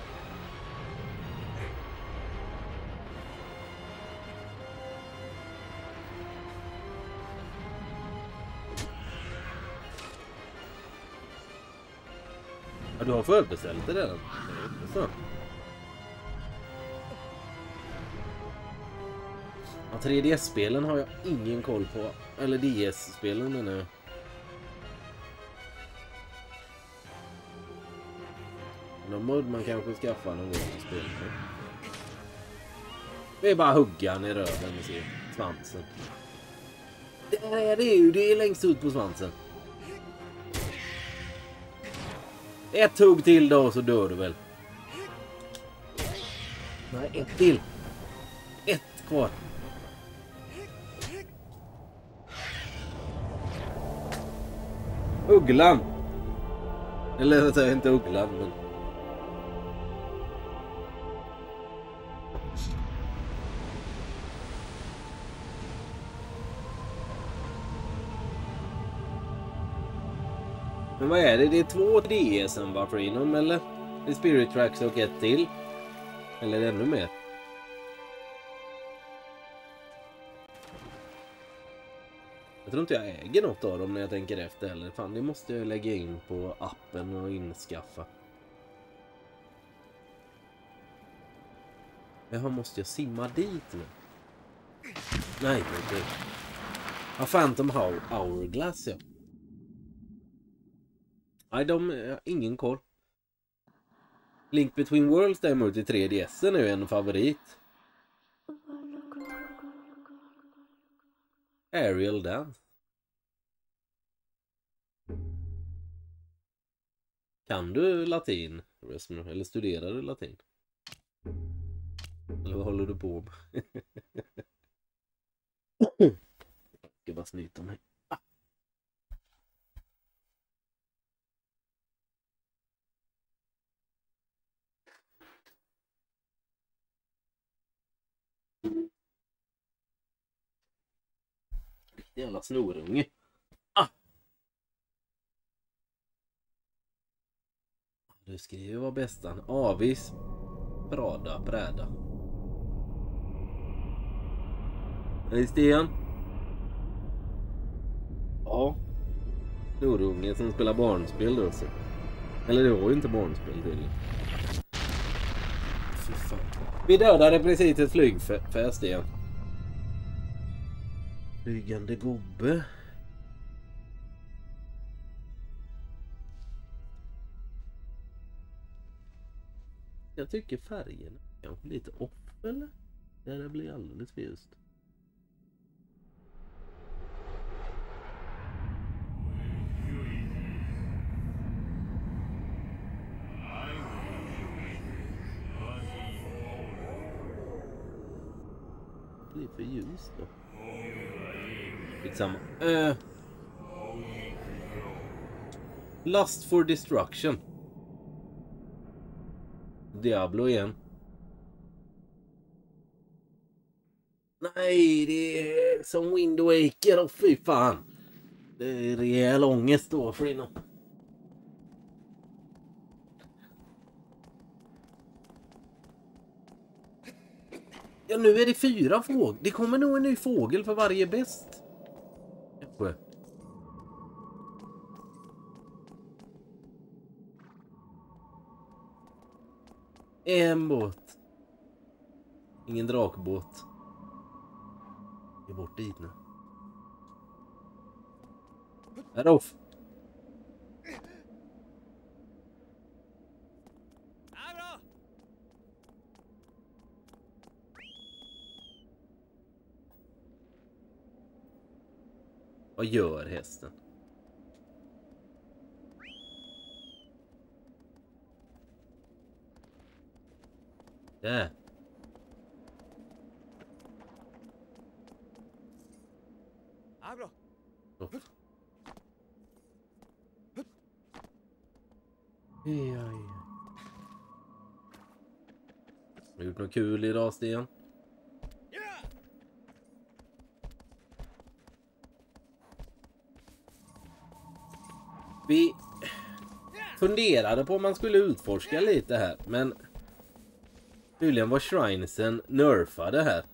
Ja, du har förbeställt det redan. Så. Ja, tre D S-spelen har jag ingen koll på. Eller D S-spelen menar jag. De borde man kanske skaffa någon gång och spela på. Det är bara huggan i röven och se svansen. Det är det ju, det är längst ut på svansen. Ett hugg till då så dör du väl. Nej, ett till. Ett kvar. Ugglan. Eller jag säger inte ugglan, men... Men vad är det? Det är två D S-en varför inom, eller? Det är Spirit Tracks och ett till. Eller ännu mer. Jag tror inte jag äger något av dem när jag tänker efter heller. Fan, det måste jag lägga in på appen och inskaffa. Jaha, måste jag simma dit nu? Nej, inte. Ja, Phantom Hourglass, ja. Nej, de har ingen koll. Link Between Worlds däremot i tre D S är nu en favorit. Aerial Dance. Kan du latin, Resmer? Eller studerar du latin? Eller vad håller du på med? Jag ska bara snyta mig. Jävla snorunge. Ah. Du skriver vad bästan. Avis. Prada. Bräda. Hej Stian. Ja. Snorunge som spelar barnspel då så. Eller det var ju inte barnspel till. Fy fan. Vi dödade precis ett flygfäst igen. Flygande gubbe. Jag tycker färgen är kanske lite off, eller? Det blir alldeles för just. Det blir för ljust då. Liksom. Uh, Lust for Destruction. Diablo igen. Nej, det är som Wind Waker. Och fy fan. Det är rejäl ångest då för innan. Ja, nu är det fyra fågel. Det kommer nog en ny fågel för varje bäst. En båt. Ingen drakbåt. Ge bort dit nu. Här off. Vad gör hästen? Där. Abra. Upp. Ej, aj. Har du gjort något kul idag, Stian? Vi funderade på om man skulle utforska lite här, men tydligen var shrinesen nerfade här.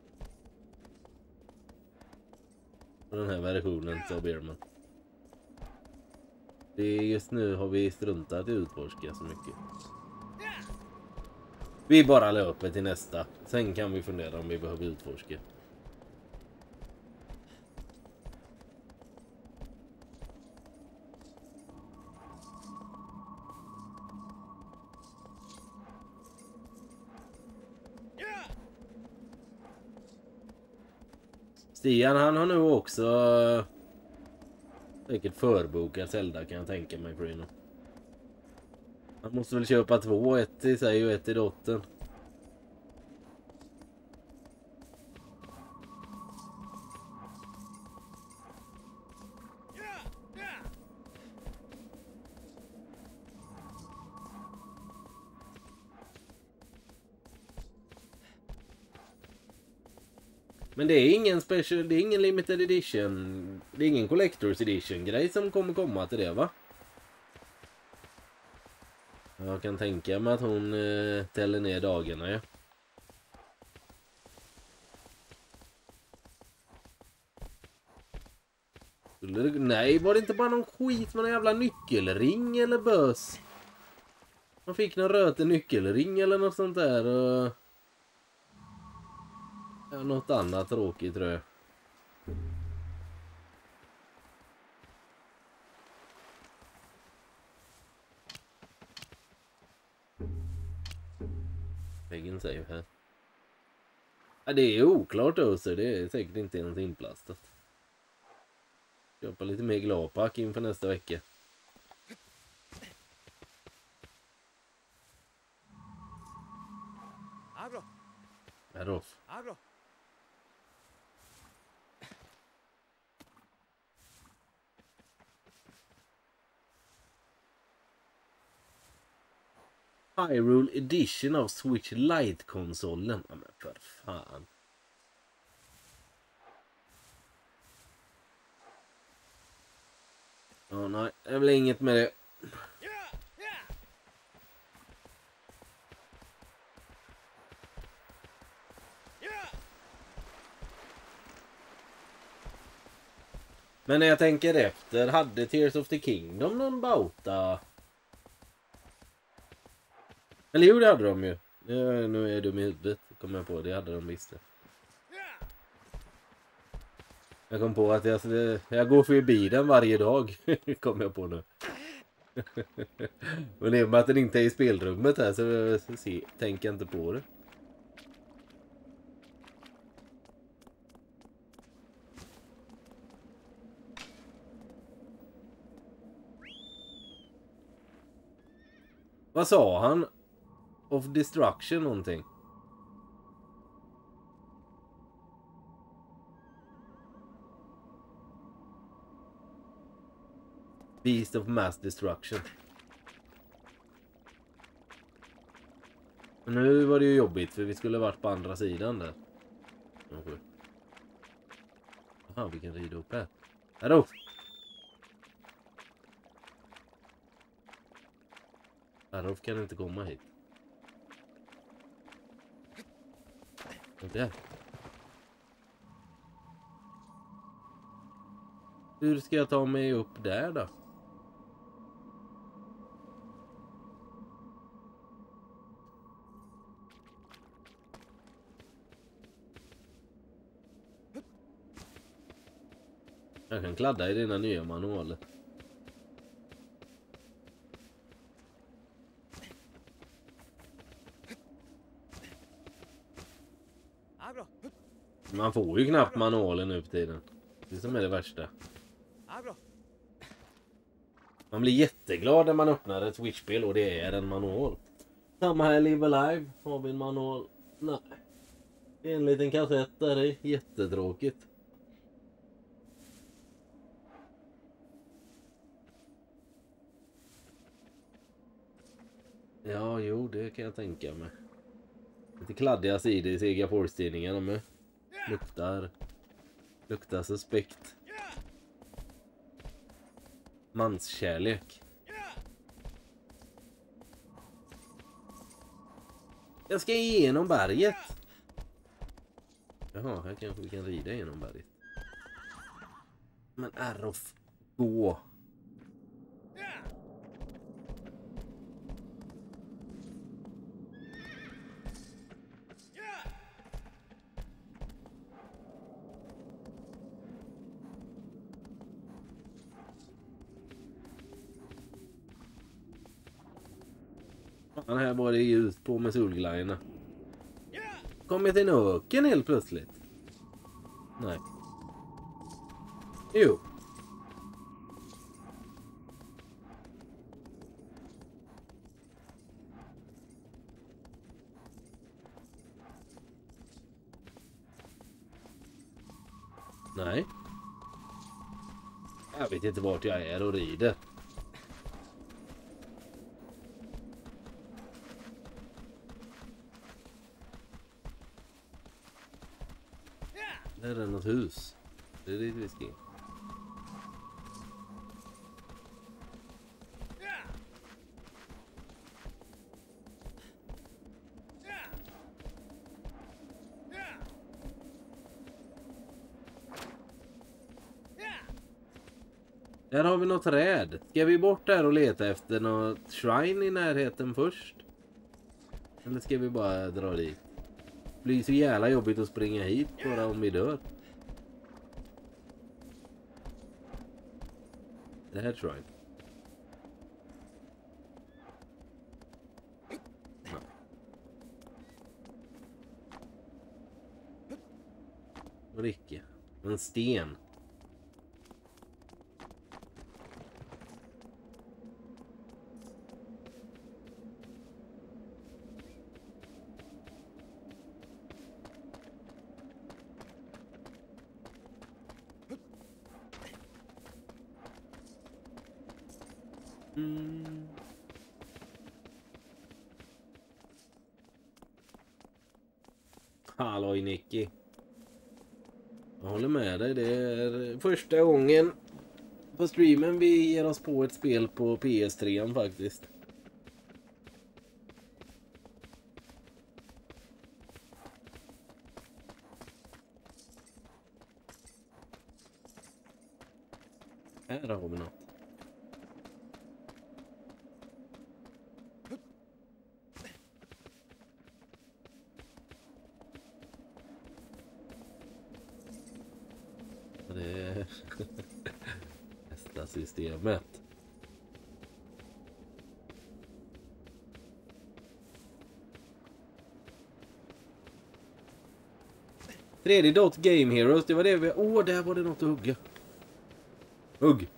Den här versionen så Beerman. Det är just nu har vi struntat i utforska så mycket. Vi bara löper till nästa. Sen kan vi fundera om vi behöver utforska. Stian, han har nu också uh, säkert förbokat Zelda, kan jag tänka mig, Bruno. Han måste väl köpa två, ett till sig och ett till dottern. Men det är ingen special, det är ingen limited edition, det är ingen collector's edition grej som kommer komma till det, va? Ja, Jag kan tänka mig att hon eh, täller ner dagarna, ja. Nej, var det inte bara någon skit med en jävla nyckelring eller bös? Man fick någon röte nyckelring eller något sånt där. Och... ja, något annat tråkigt tror jag. Väggen säger här. Ja, det är oklart också. Det är säkert inte något inplastat. Köpa lite mer glapack inför nästa vecka. Abro, Rolf. abro. Hyrule Edition av Switch Lite-konsolen. Ja, men för fan. Ja, oh, nej. Det blir inget med det. Men när jag tänker efter, hade Tears of the Kingdom någon bauta? Eller jo, det hade de ju. Nu, nu är jag dum i huvudet, kommer jag på. Det hade de visst. Jag kom på att jag, jag går förbi den varje dag. Kommer jag på nu. Men det är med att den inte är i spelrummet här så, så se, tänker jag inte på det. Vad sa han? Of Destruction någonting. Beast of Mass Destruction. Men nu var det ju jobbigt för vi skulle varit på andra sidan där. Jaha, vi kan rida upp här. Hallå! Rolf kan inte komma hit. Och där. Hur ska jag ta mig upp där då? Jag kan kladda i dina nya manualer. Man får ju knappt manualen nu för tiden. Det som är det värsta. Man blir jätteglad när man öppnar ett Switch-spel och det är en manual. Samma här, Live Alive. Har vi en manual? Nej. En liten kassett där är jättetråkigt. Ja, jo, det kan jag tänka mig. Lite kladdiga sidor i Sega Force-tidningarna med. Luktar. Luktar suspekt. Manskärlek. Jag ska igenom berget. Jaha, här kanske vi kan rida igenom berget. Men Arof, gå. Den här var det ljus på med solglajorna. Kom jag till en öken helt plötsligt? Nej. Jo. Nej. Jag vet inte vart jag är och rider. Där är det något hus. Det är dit vi ska in. Här har vi något träd. Ska vi bort där och leta efter något shrine i närheten först? Eller ska vi bara dra dit? Det blir så jävla jobbigt att springa hit bara om vi dör. Det här shrine. Och icke. En sten. Mm. Halloj Nicky. Jag håller med dig. Det är första gången på streamen vi ger oss på ett spel på P S tre faktiskt. Här har vi något. Det är nästa systemet. tre D Dot Game Heroes, det var det vi... Åh, oh, där var det något att hugga. Hugg.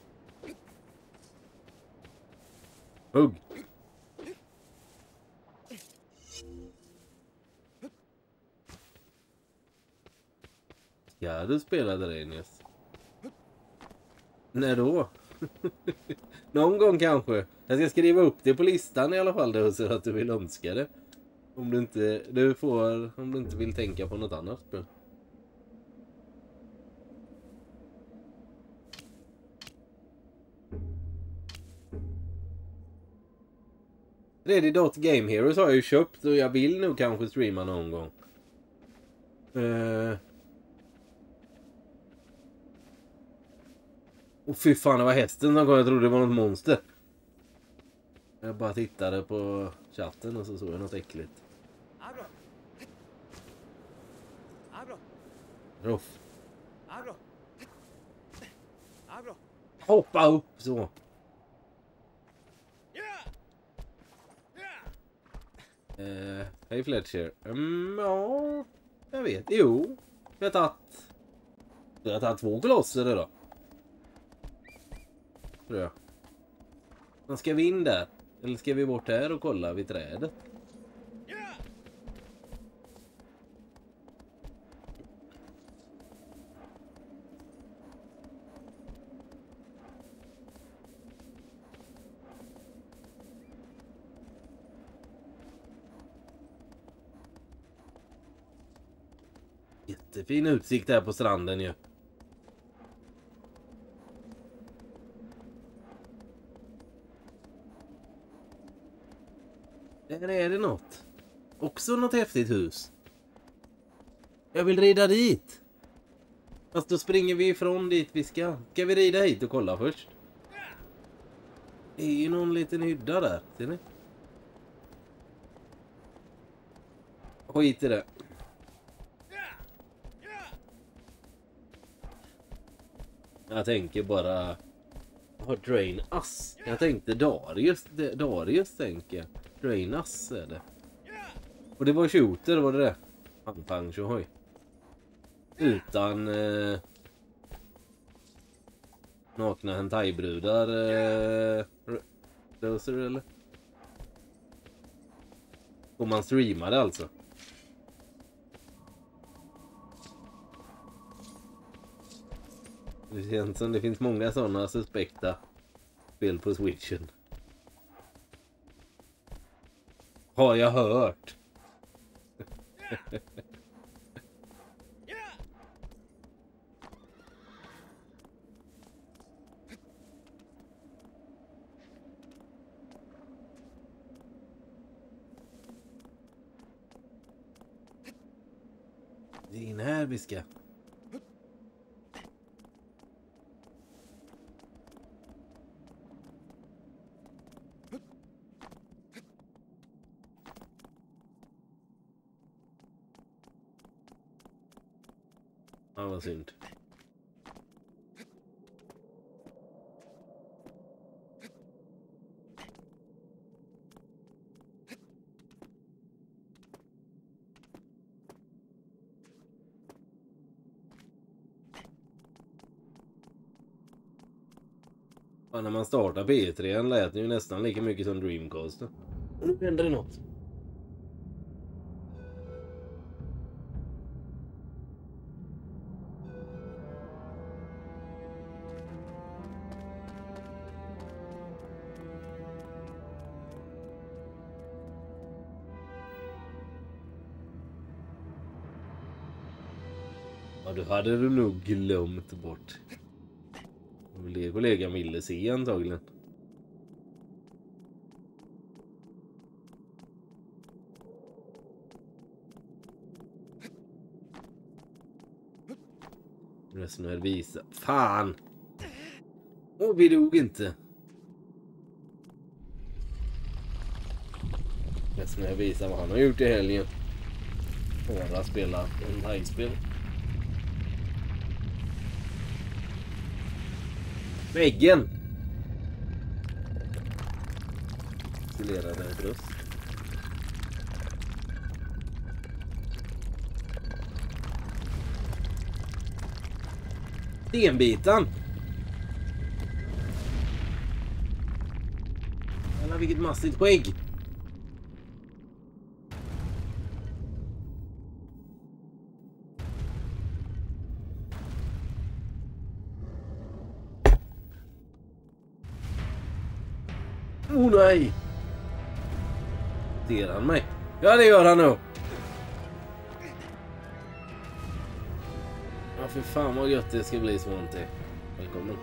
Hugg. Ja, du spelade Renius. När då? Någon gång kanske. Jag ska skriva upp det på listan i alla fall då, så att du vill önska det. Om du inte, du får, om du inte vill tänka på något annat spel. tre D Dot Game Heroes har jag ju köpt och jag vill nog kanske streama någon gång. Uh... Och fy fan, det var hästen som kom. Jag trodde det var något monster. Jag bara tittade på chatten och så såg jag något äckligt. Abro. Abro. Ruff. Abro. Abro. Hoppa upp så. Eh, hej Fletcher. Mm, ja, jag vet. Jo, jag har tagit... Jag har tagit två kolosser idag. Tror jag. Men ska vi in där? Eller ska vi bort här och kolla vid trädet? Jättefin utsikt här på stranden ju. Där är det något. Också något häftigt hus. Jag vill rida dit. Fast då springer vi ifrån dit vi ska. Ska vi rida hit och kolla först? Det är ju någon liten hydda där. Ser ni? Skit i det. Jag tänker bara... Har Drain Us. Jag tänkte Darius. Darius tänker jag. Drain Us är det. Och det var shooter, var det det? Pang pang tjohoj. Utan... Eh, nakna hentai-brudar. Eh, Loser eller? Och man streamade alltså. Det känns som det finns många sådana suspekta spel på Switchen. Har jag hört. Det är in här vi ska. Ja, vad synd. Ja, när man startar P tre lät det ju nästan lika mycket som Dreamcast. Och nu händer det något. Ja, du hade du nog glömt bort. Det kollegan ville se antagligen. Resten är visa. Fan! Och vi dog inte. Resten är visa vad han har gjort i helgen. Bara spela en highspel. Väggen! Isolerade bröst. Stenbitan! Jävlar vilket massigt skägg! Oh nej! Ser han mig? Ja, det gör han nog. Ja, för fan vad gött det ska bli, Swanty. Välkommen.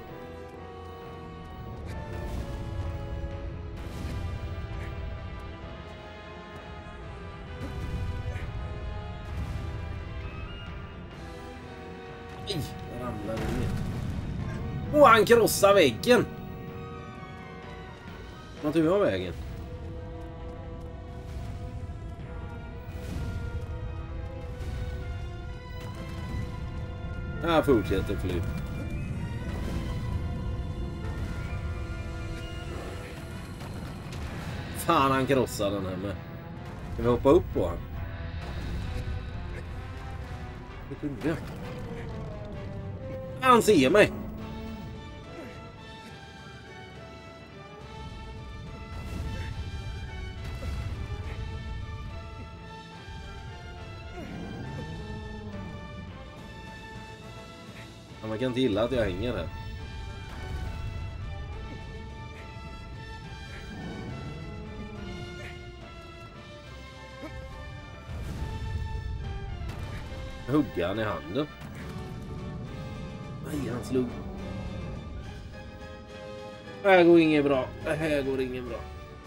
Nej, jag ramlade ner. Åh, han krossar väggen! Vad tog jag vägen? Jag fortsätter fly. Fan, han krossar den här med. Ska vi hoppa upp på han? Det kunde jag. Han ser mig. Man kan inte gilla att jag hänger här. Hugga han i handen. Nej, han slog. Det här går inget bra. Det här går inget bra.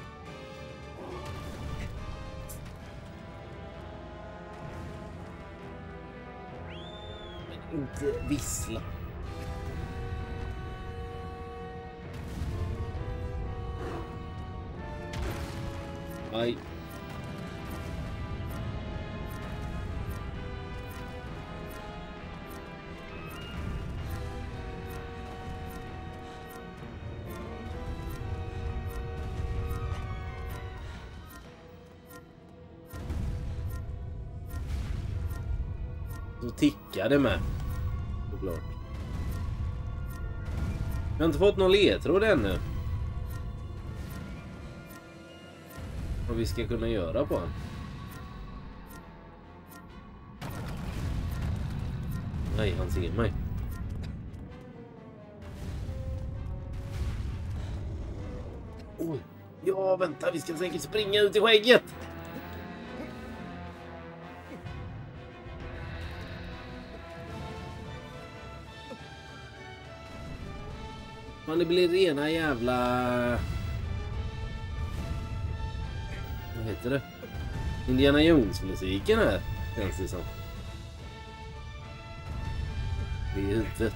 Inte vissla. Aj. Så tickar det med. Såklart. Jag har inte fått någon ledtråd ännu. Vad vi ska kunna göra på han. Nej, han ser mig. Oj. Ja, vänta, vi ska säkert springa ut i skägget. Man, det blir rena jävla... Vad heter det? Indiana Jones-musiken här, känns det som. Det är huvudet.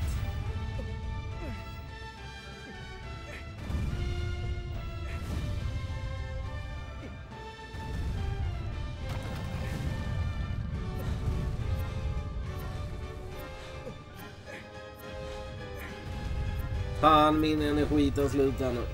Fan, min energi tar slut här nu.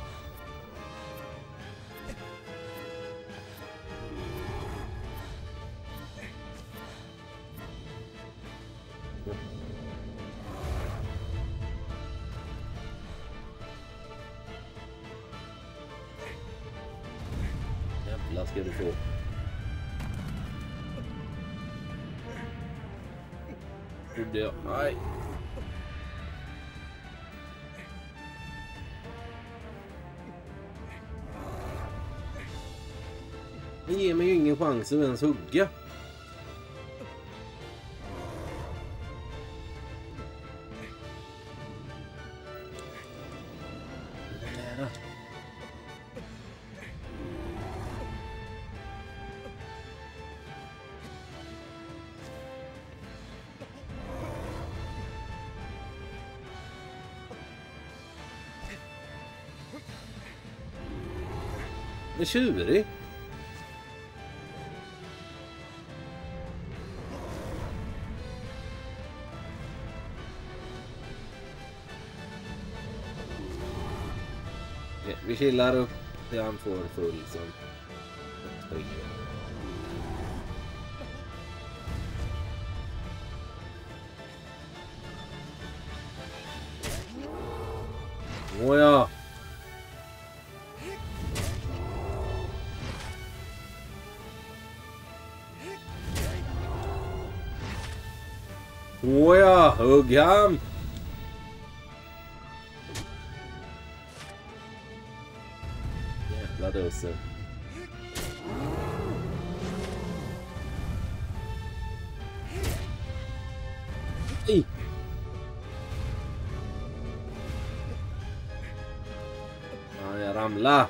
Jävlar ska du få. Gjorde jag. Nej. Det ger mig ju ingen chans att ens hugga. Nära. Det är tjurig. Vi chillar upp till han får full som springer. Åja! Åja, hugg han! Jävla döse. I. Ja, jag ramlar.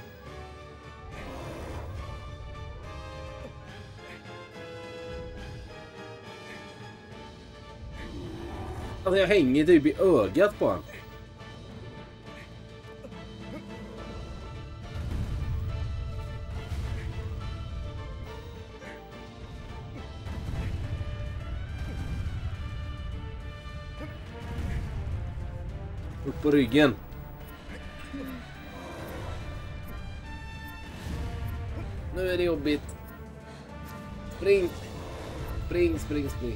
Alltså jag hänger typ i ögat på han. Upp på ryggen. Nu är det jobbigt. Spring. Spring, spring, spring.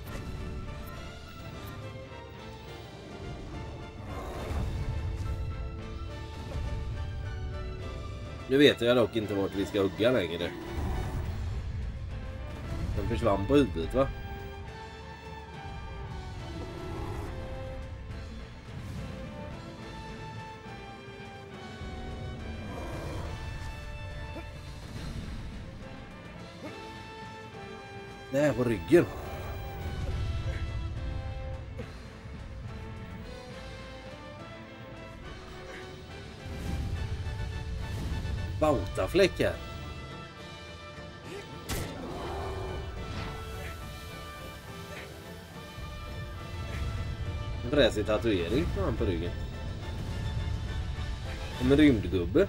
Nu vet jag dock inte vart vi ska hugga längre. Den försvann på huvudet, va? Det här på ryggen. Bautafläckar. En fräsig tatuering på han på ryggen. Som en rymdgubbe.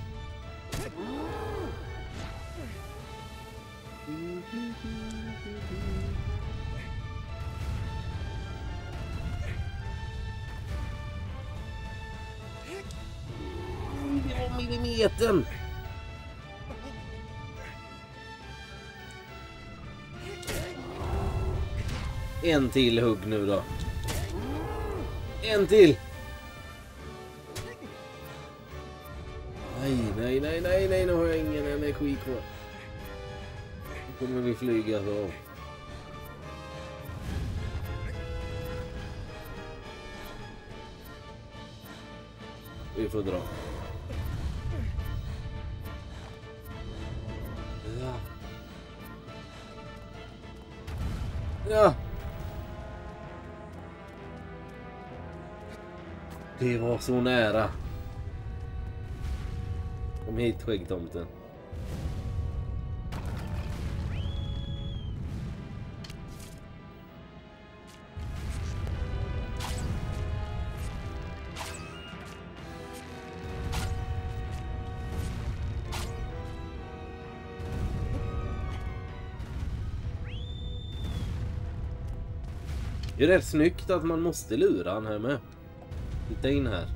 Det var millimetern. En till hugg nu då. En till. Nej, nej, nej, nej, nej. Nu har jag ingen energi kvar. Nu kommer vi flyga så. Vi får dra. Ja. Ja. Det var så nära. Kom hit, skäggtomten. Det är rätt snyggt att man måste lura han här med. Titta in här.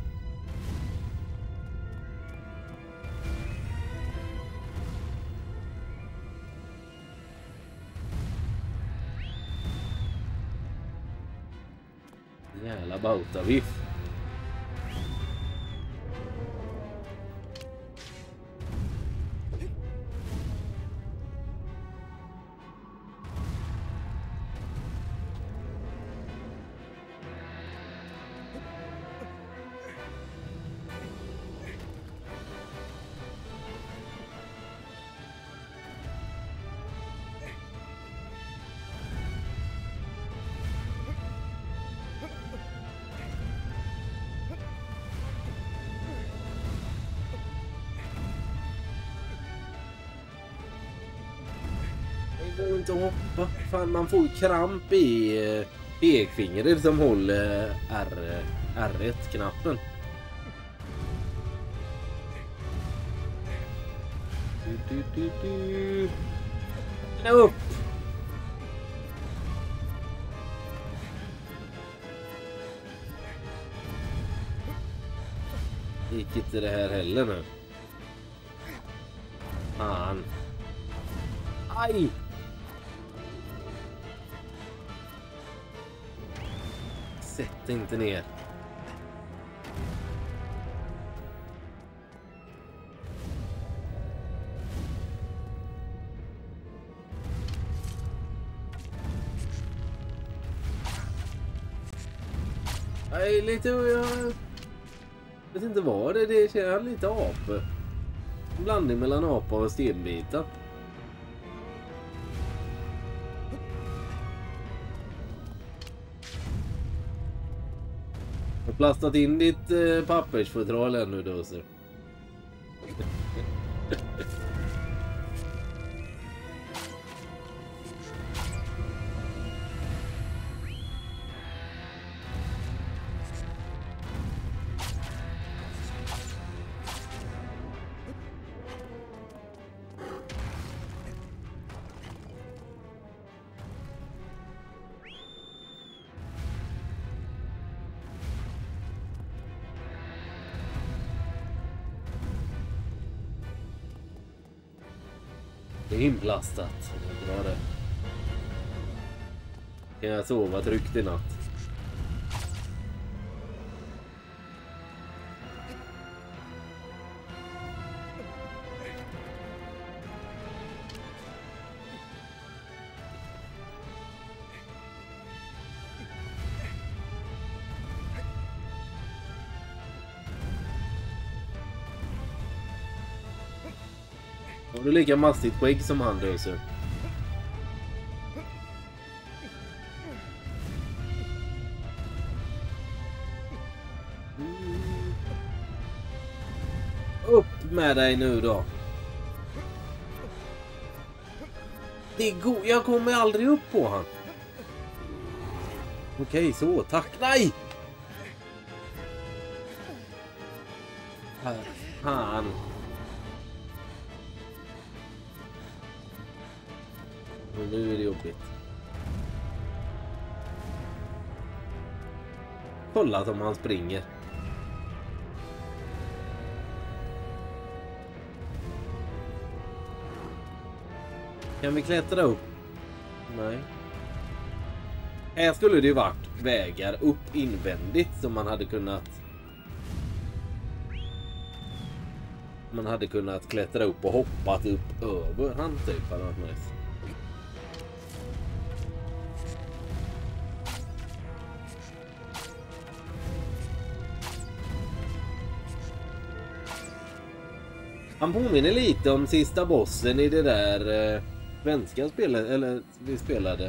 Jävla bautaviff. Det går inte att hoppa. Fan, man får ju kramp i eh, pekfingret som håller R, R ett-knappen. Du, du, du, du. Upp! Gick inte det här heller nu. Fan. Aj! Sätt inte ner. Nej, lite... Jag vet inte vad det är. Det känns lite ap. En blandning mellan apa och stenbitar. Jag har plastat in ditt eh, pappersfodral ännu då så. Det är inplastat. Det är bra det. Kan jag sova tryggt i natt? Har du lika massigt skägg som han Döser? Upp med dig nu då. Det går, jag kommer aldrig upp på han. Okej, så tack. Nej! Han. Och nu är det jobbigt. Kolla som han springer. Kan vi klättra upp? Nej. Här skulle det ju varit vägar upp invändigt som man hade kunnat man hade kunnat klättra upp och hoppat upp över han typ hade varit nice. Han påminner lite om sista bossen i det där eh, svenska spelet, eller vi spelade.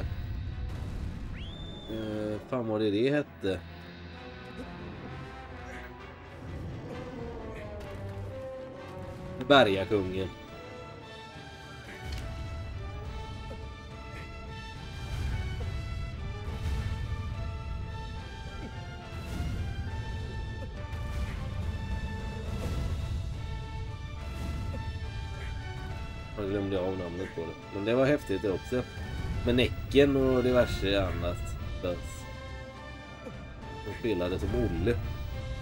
Eh, fan vad det det hette. Bergakungen. Jag glömde av namnet på det. Men det var häftigt det också. Med Näcken och diverse annat. De spelade som Olle.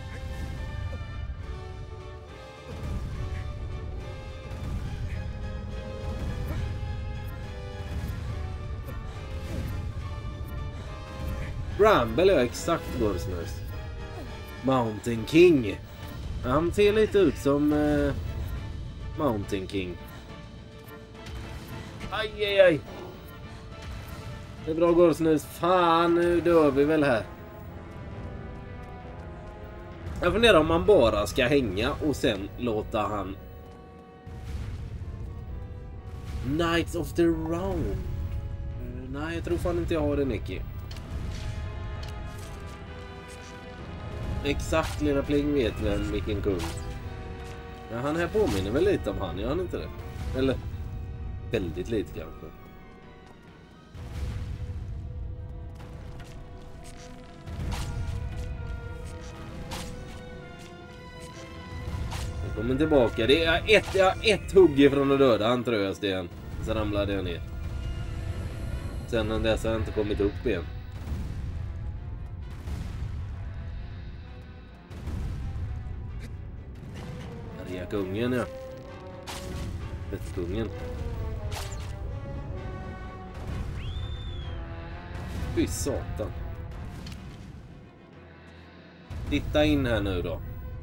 Bramble är exakt Gorsnös. Mountain King. Han ser lite ut som uh, Mountain King. Aj, aj, aj. Det är bra Gorsnös. Fan, nu dör vi väl här. Jag funderar om man bara ska hänga och sen låta han... Knights of the Round. Uh, nej, jag tror fan inte jag har det, Nicky. Exakt, lilla Pling vet vem vilken kung. Ja, han här påminner väl lite om han, gör han inte det? Eller väldigt lite kanske. Jag kommer tillbaka. Det är ett, jag har ett hugg ifrån att döda han, tror jag, Sten. Så ramlade jag ner. Sen dess har jag inte kommit upp igen. Kungen, ja. Kungen. Fy satan. Titta in här nu då.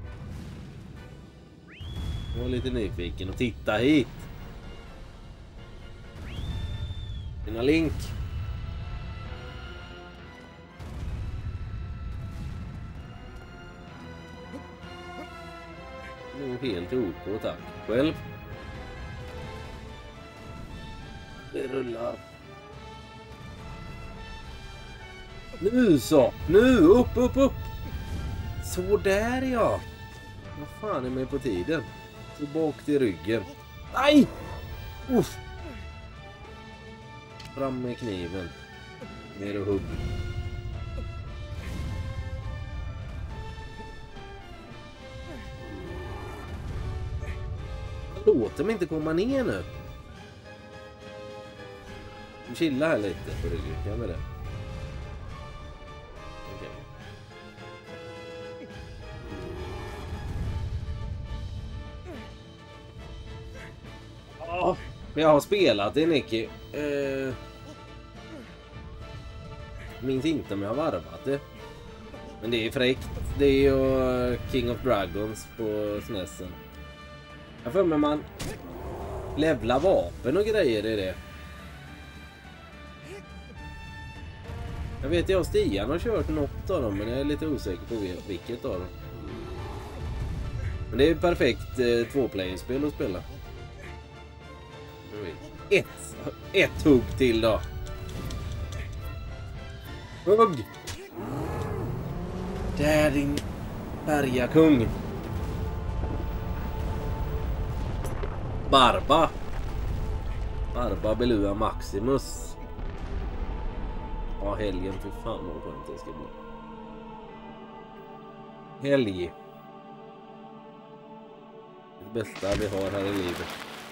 Jag var lite nyfiken och titta hit. Mina link. Helt OK, tack. Själv. Det rullar. Nu så. Nu, upp, upp, upp. Så där, ja. Vad fan är mig på tiden? Så bak till ryggen. Nej! Uff. Fram med kniven. Ner och hugg. Låter mig inte komma ner nu. Chilla här lite på ryggen. Kan med det? Okej. Ja, jag har spelat det, Nicky. Eh, minns inte om jag har varvat det. Men det är fräckt. Det är ju King of Dragons på SNESen. Jag får med man levlar vapen och grejer i det. Jag vet jag och Stian har kört något av dem, men jag är lite osäker på vilket av dem. Men det är perfekt eh, tvåplayerspel att spela. Ett, ett hugg till då. Hugg! Där din bergakung. Barba. Barba Belua Maximus. Ja, helgen, för fan vad skönt det ska bli. Helg. Det bästa vi har här i livet.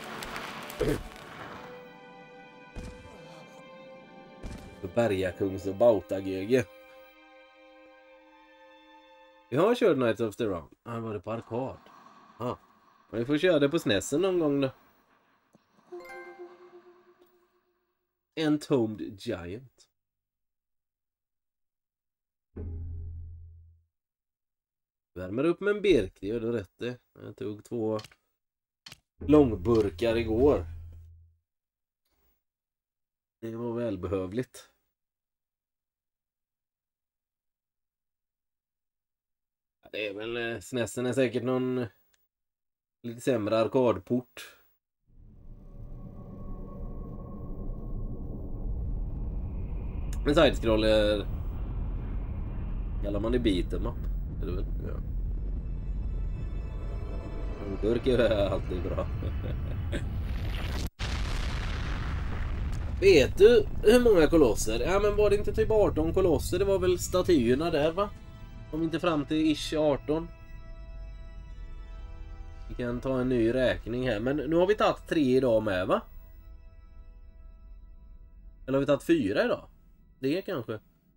För bergakungs och bautagöge. Vi har kört Knights of the Round. Ah, var det på arkad? Ja. Ah. Vi får köra det på SNESen någon gång då. Entombed Giant. Värmer upp med en birk, det gör du rätt det. Jag tog två långburkar igår. Det var välbehövligt. Det är väl, SNESen är säkert någon lite sämre arkadport. Men sidescroller kallar man det beat'em up. Är det väl? Ja. En burk är alltid bra. Vet du hur många kolosser? Ja, men var det inte typ arton kolosser? Det var väl statyerna där, va? Om inte fram till ish arton. Vi kan ta en ny räkning här. Men nu har vi tagit tre idag med, va? Eller har vi tagit fyra idag? Det är kanske.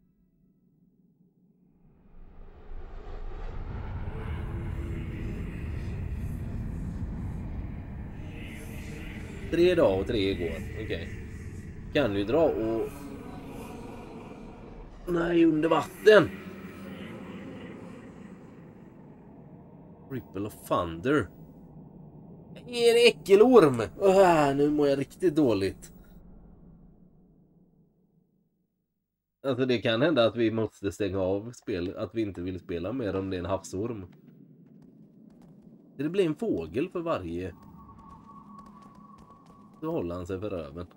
Tre idag och tre igår. Okej. Okay. Kan vi dra och Nej, under vatten. Ripple of Thunder. En äckelorm. Åh, nu mår jag riktigt dåligt. Alltså det kan hända att vi måste stänga av spel. Att vi inte vill spela mer om det är en havsorm. Det blir en fågel för varje. Så håller han sig för röven.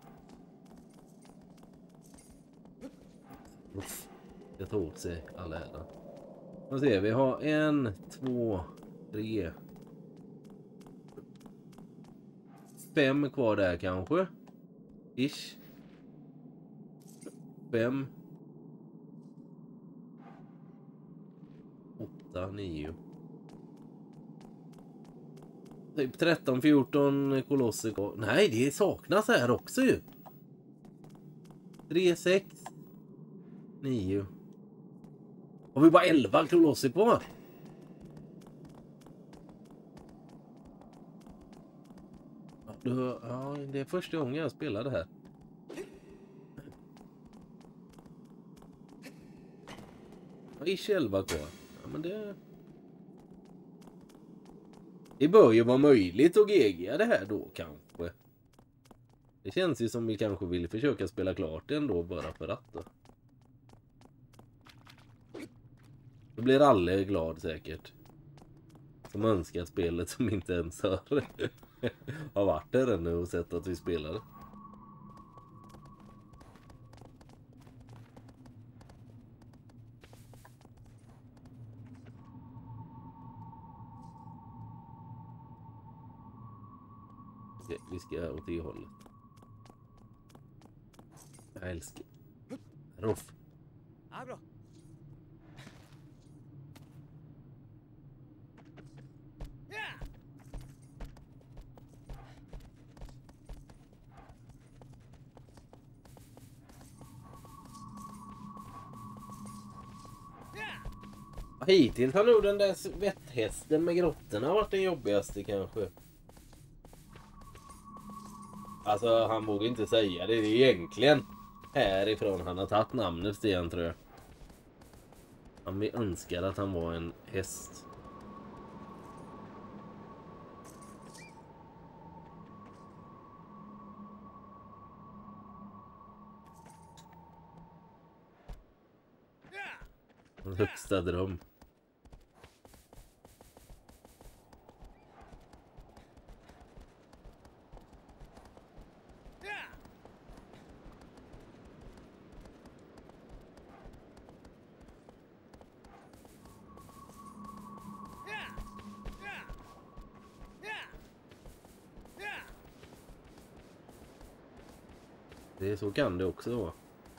Uff, det tar åt sig alla här. Vad ser vi? har en, två, tre. Fem kvar där kanske. Ish. Fem. Åtta, nio. Typ tretton, fjorton kolosser kvar. Nej, det saknas här också ju. Tre, sex. Nio. Har vi bara elva kolosser kvar? Ja, det är första gången jag spelar det här. Ja, ish elva kvar. Ja, men det... Det bör ju vara möjligt att G G det här då kanske. Det känns ju som vi kanske vill försöka spela klart det ändå bara för att då. Då blir alla glad säkert. Som önskar spelet som inte ens har, har varit där ännu och sett att vi spelar. Okej, vi ska åt det hållet. Jag älskar. Ruff. Abro. Hittills har nog den där svetthästen med grottorna varit den jobbigaste kanske. Alltså han vågar inte säga det. Det är egentligen härifrån han har tagit namnet Sten tror jag. Han önskar att han var en häst. En högsta dröm. Det är så kan det också vara.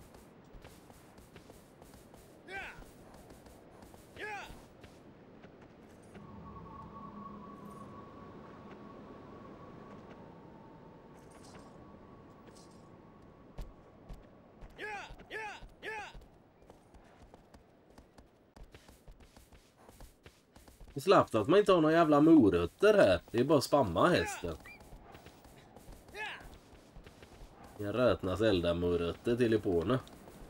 Det är slappt att man inte har några jävla morötter här. Det är bara att spamma hästen. Jag rötnas elda morötter till i påne.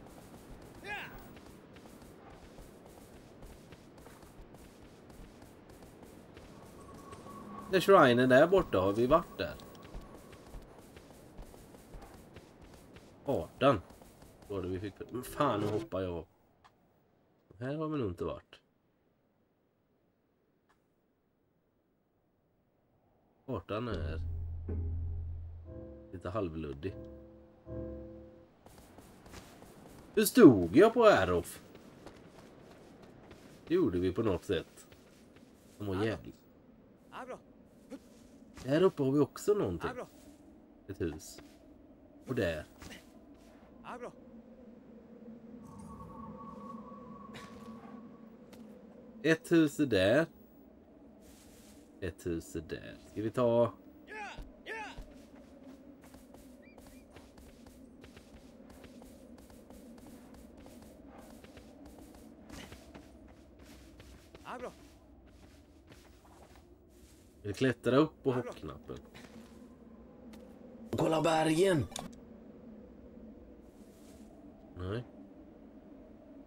Det shrinen där borta, har vi varit där? arton. Var det vi fick... Men fan, nu hoppar jag. Här har vi nog inte varit. arton är lite halvluddig. Hur stod jag på Arof? Det gjorde vi på något sätt. Som var jävligt. Här uppe har vi också någonting. Ett hus. Och där. Ett hus är där. Ett hus är där. Ska vi ta... Vi klättrar upp på hoppknappen. Kolla bergen! Nej.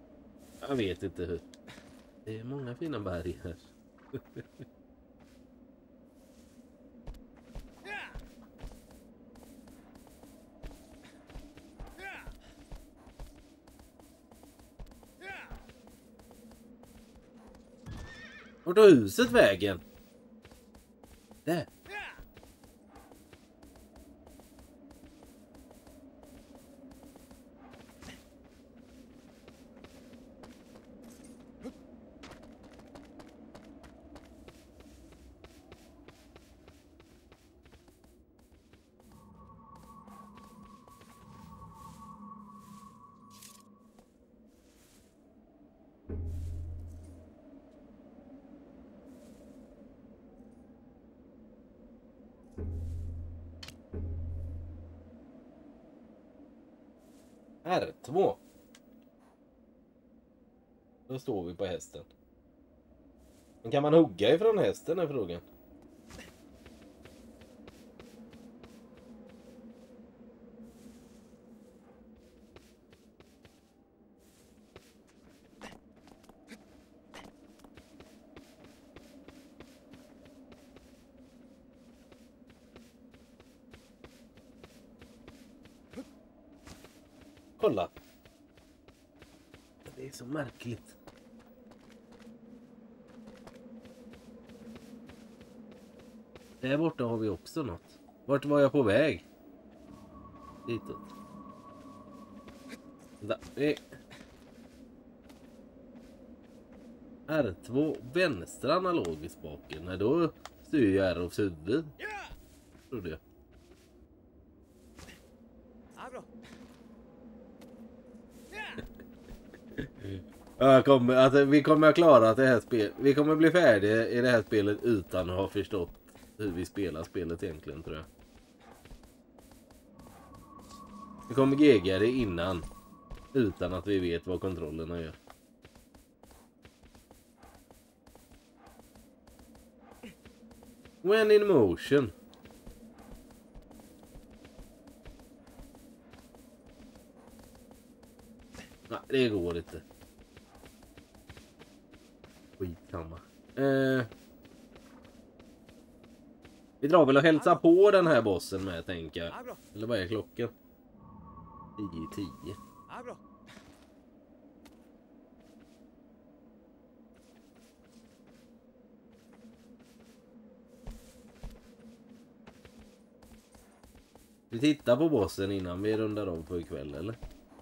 Jag vet inte hur. Det är många fina berg här. Vart har huset vägen? Där. R två. Då står vi på hästen. Men kan man hugga ifrån hästen är frågan. Kolla. Det är så märkligt. Där borta har vi också något. Vart var jag på väg? Ditåt. Där. R två vänstra analog i spaken. Nej, då styr jag R åt huvud. Trodde jag. Abro. Jag kommer, alltså, vi kommer att klara att det här spelet. Vi kommer bli färdiga i det här spelet utan att ha förstått hur vi spelar spelet egentligen, tror jag. Vi kommer gegga det innan utan att vi vet vad kontrollerna gör. When in motion. Nej, det går inte. Skitsamma. Eh, vi drar väl och hälsa på den här bossen med, tänker jag. Abro. Eller vad är klockan? tio tio. Abro. Vi tittar på bossen innan vi rundar av för ikväll, eller?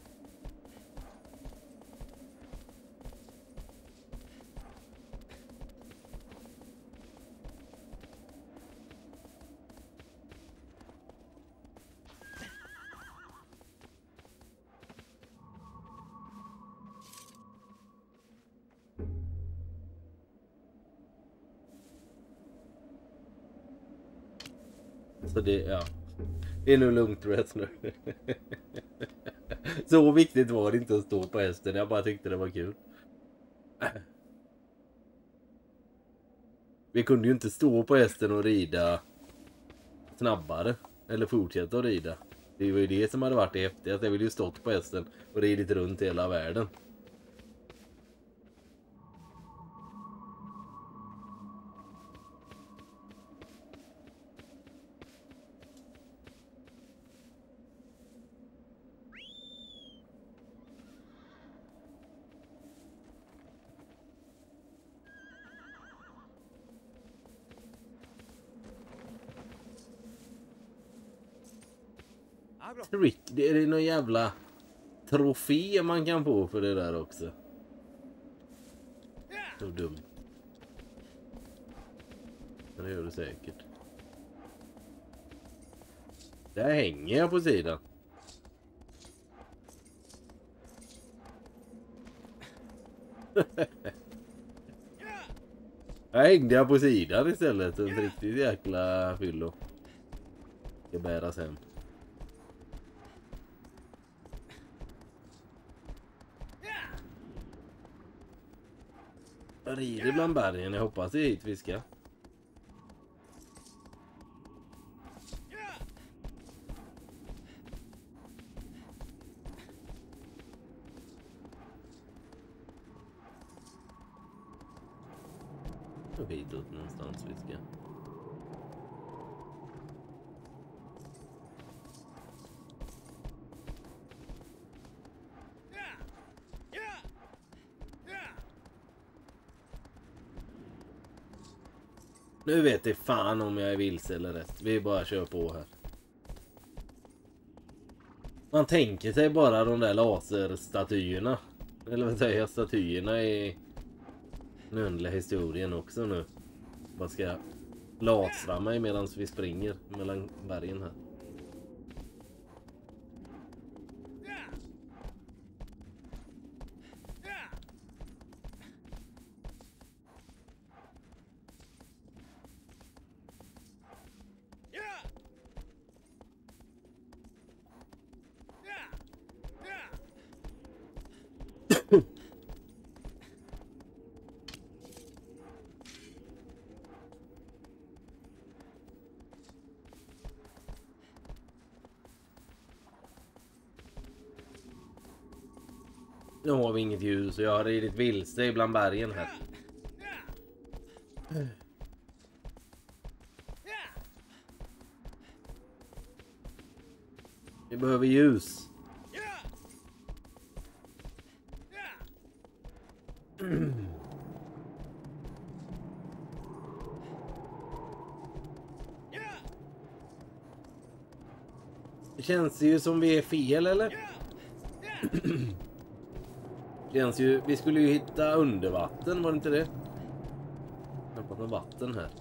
Så det, ja. Det är nog lugnt rätt nu. Så viktigt var det inte att stå på hästen. Jag bara tyckte det var kul. Vi kunde ju inte stå på hästen och rida snabbare. Eller fortsätta att rida. Det var ju det som hade varit det häftigaste. Jag ville ju stått på hästen och ridit runt hela världen. Abro. Trick, det är det någon jävla trofé man kan få för det där också. Så dumt. Men det gör det säkert. Där hänger jag på sidan. Här hängde jag på sidan istället. En riktigt jäkla fyllo. Ska bäras hem. Jag rider bland bergen. Jag hoppas det är hit vi ska. nog hitåt någonstans vi ska. Nu vet jag fan om jag är vilse eller rätt. Vi bara kör på här. Man tänker sig bara de där laserstatyerna. Eller vad säger jag, statyerna i den underliga historien också nu. Man ska lasra mig medan vi springer mellan bergen här. Nu har vi inget ljus och jag har ridit vilse bland bergen här. Vi behöver ljus. Det känns ju som vi är fel, eller? Känns ju, vi skulle ju hitta undervatten, var det inte det? Jag har fått vatten här.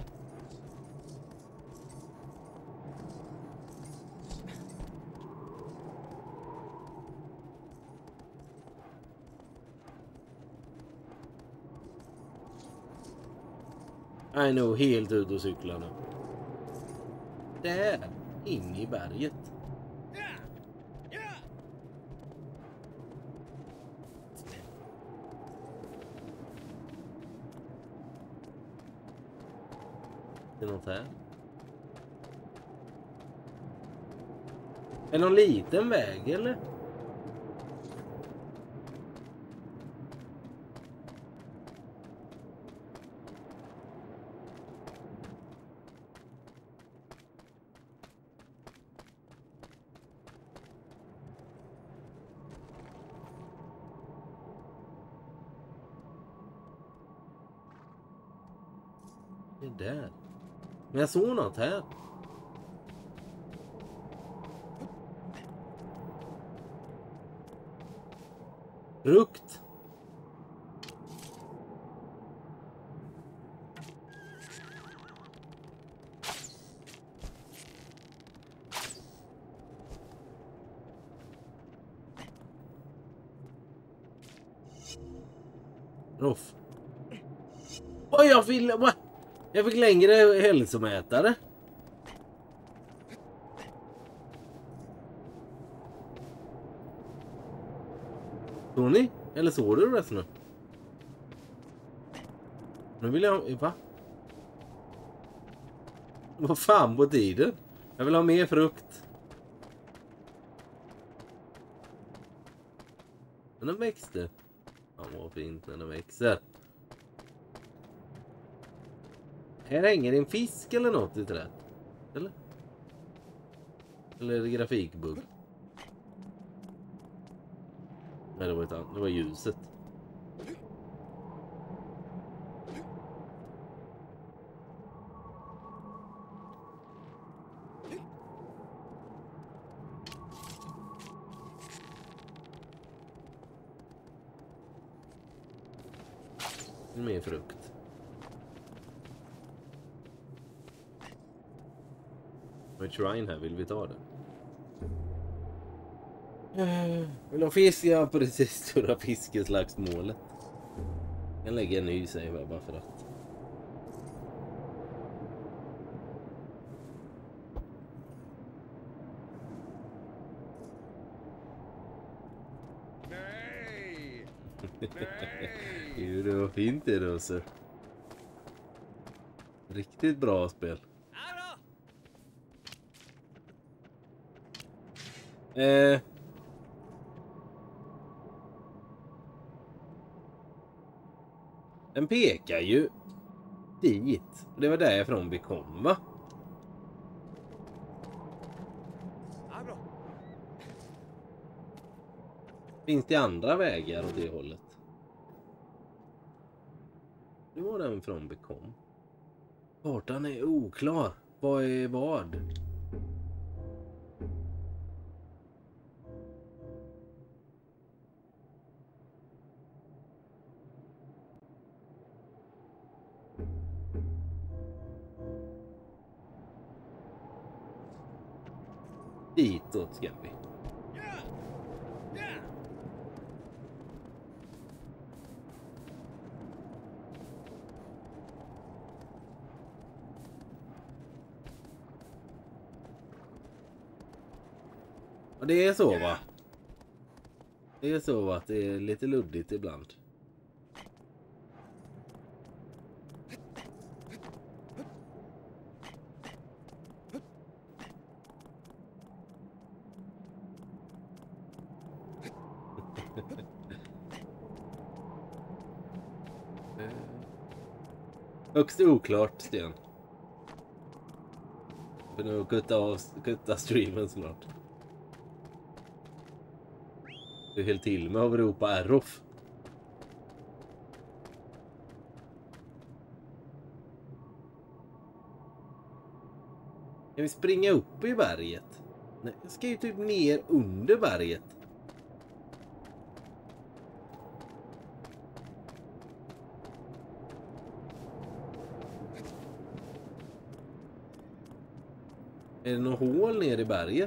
Jag är nog helt ute och cyklar nu. Där, in i berget. Det är något här. Är det någon liten väg eller? Det där. Men jag såg något här. Frukt. Roff. Oj, jag vill... Jag fick längre hälsomätare. Såg ni? Eller såg du resten nu? Nu vill jag... Va? Vad fan på tiden? Jag vill ha mer frukt. Men den växte. Ja, vad fint när den växer. Här hänger en fisk eller något i trädet. Eller? Eller är det grafikbugg? Nej, det var, ett annat. Det var ljuset. Mer frukt. Med shrine här, vill vi ta det? Vill ha fisk? Ja, precis. Stora fiskeslagsmålet. Jag kan lägga en ny, säger jag bara för att. Nej! Nej! Jo, det var fint det då, så. Riktigt bra spel. Eh. Den pekar ju dit. Det var därifrån vi kom, va? Abro. Finns det andra vägar åt det hållet? Det var den från vi kom. Kartan är oklar. Vad är vad? Ditåt ska vi. Och det är så, va? Det är så att det är lite luddigt ibland. Högst oklart, Sten. För nu kutta av kutta streamen snart. Du är helt till med av Europa Errof. Kan vi springa upp i berget? Nej, jag ska ju typ ner under berget. Är det något hål ner i berget?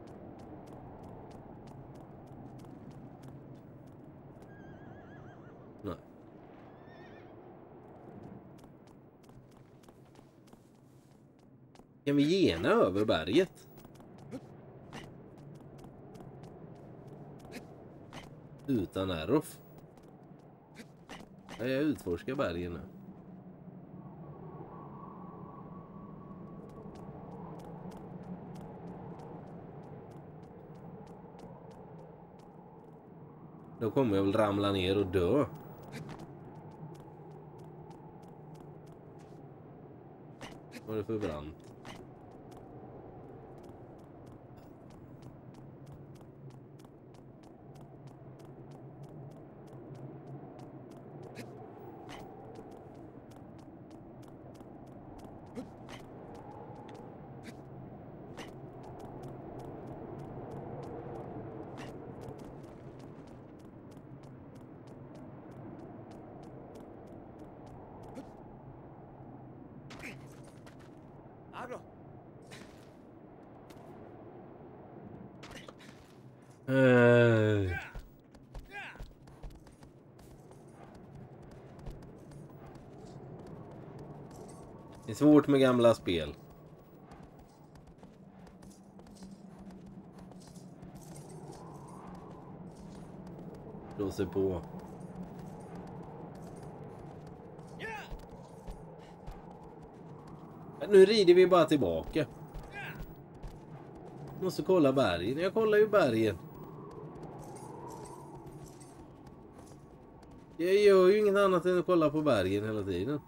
Nej. Kan vi gena över berget? Utan Errof. Jag utforskar bergen nu. Då kommer jag väl ramla ner och dö. Vad är det för brant? Abro. Uh. Det är svårt med gamla spel. Blåser på. Nu rider vi bara tillbaka. Måste kolla bergen. Jag kollar ju bergen. Jag gör ju inget annat än att kolla på bergen hela tiden.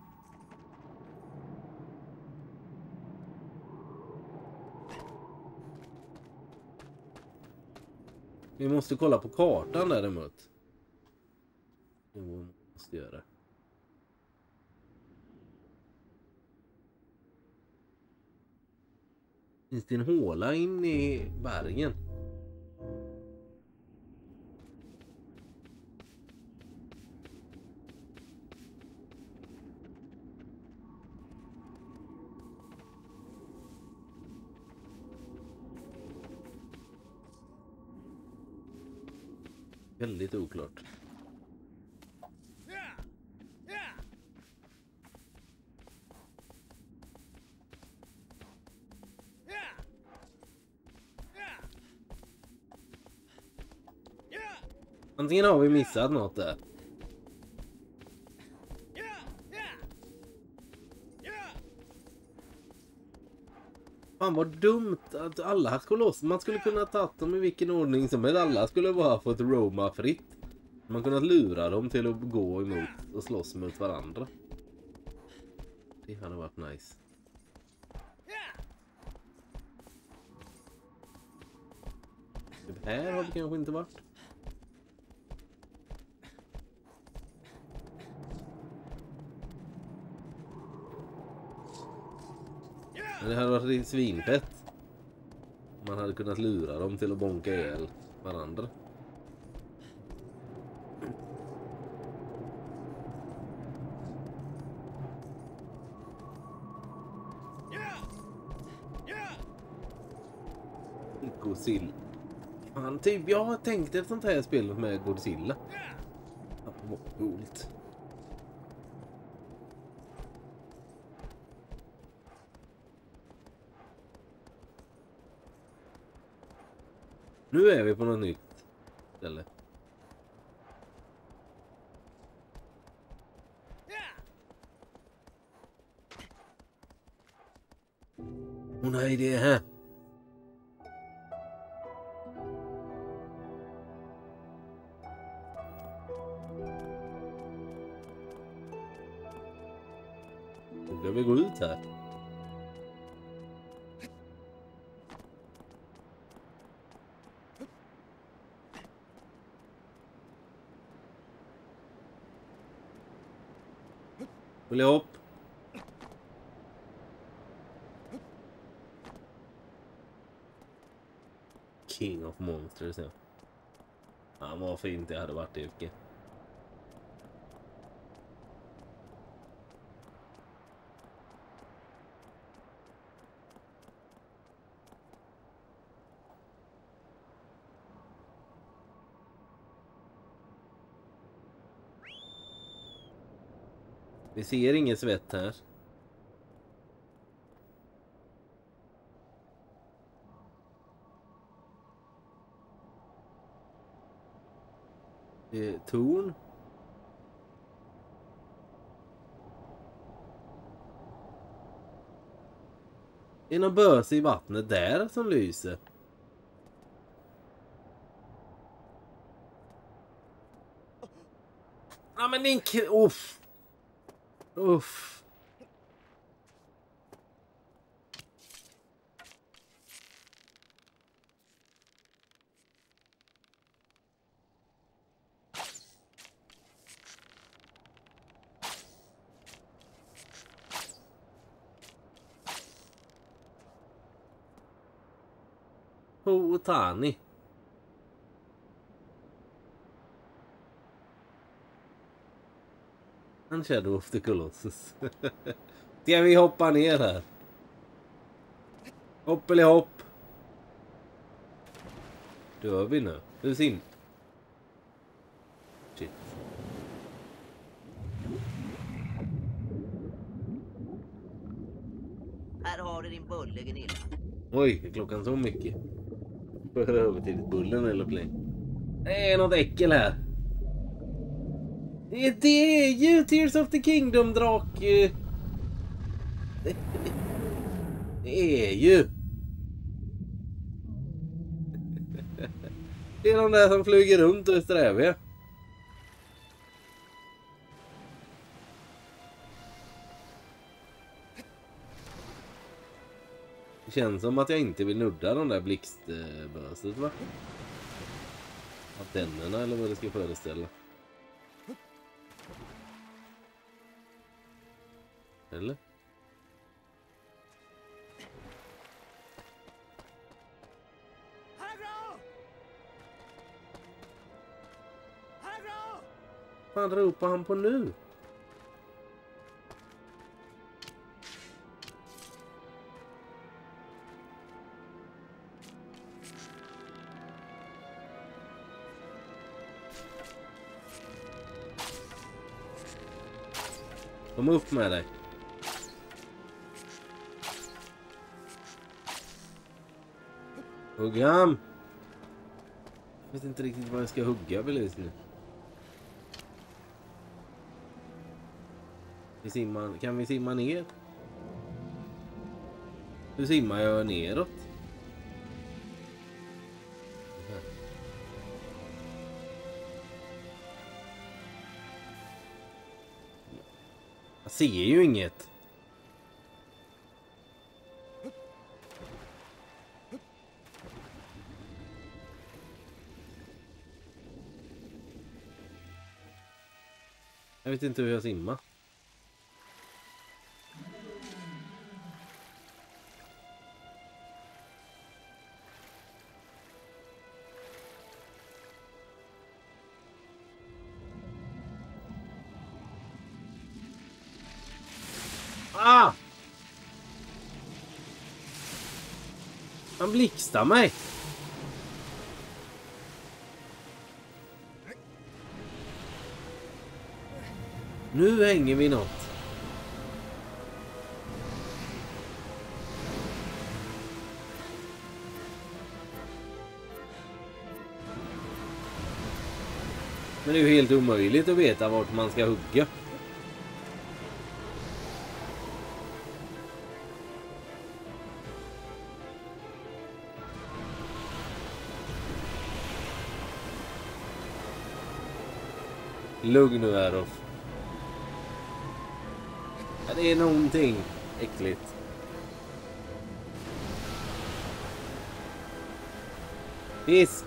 Vi måste kolla på kartan däremot. Jo, måste göra. Finns det en håla in i bergen? Väldigt oklart. Antingen har vi missat något där. Fan vad dumt att alla kolosser, man skulle kunna ta dem i vilken ordning som helst. Alla skulle bara fått roma fritt. Man kunnat lura dem till att gå emot och slåss mot varandra. Det hade varit nice. Det här har det kanske inte varit. Men det hade varit svinfett. Man hade kunnat lura dem till att bonka ihjäl varandra. Godzilla. Fan, typ, jag har tänkt ett sånt här spel med Godzilla. Ja, vad coolt. Nu är vi på något nytt ställe. Åh nej, det är här. Då ska vi gå ut här. Vill jag upp? King of Monsters, ja. Ja, vad fint det hade varit, Jocke. Vi ser inget svett här. Det är torn. Det är någon böse i vattnet där som lyser. Ja, men din k... Uff. Uff. Otani. En Shadow of the Colossus. Ska vi hoppa ner här? Hopp eller hopp? Dör vi nu? Hur sin? Shit. Här har du din bulle, Gunilla. Oj, är klockan så mycket? Börjar över till bullen eller play. Det är något äckel här. Det är ju Tears of the Kingdom drak. Det är ju. Det är de där som flyger runt och är sträviga. Det känns som att jag inte vill nudda de där blixtböset, va? Antennerna eller vad det ska föreställa. Eller? Vad ropar han på nu? Kom upp med dig. Hugga han. Jag vet inte riktigt vad jag ska hugga väl just nu. Vi simmar, kan vi simma ner? Hur simmar jag neråt? Jag ser ju inget. Jag vet inte hur jag simmar. Ah! Han blixtar mig. Nu hänger vi något. Men det är ju helt omöjligt att veta vart man ska hugga. Lugn nu, Arof. Ja, det är någonting äckligt. Fisk.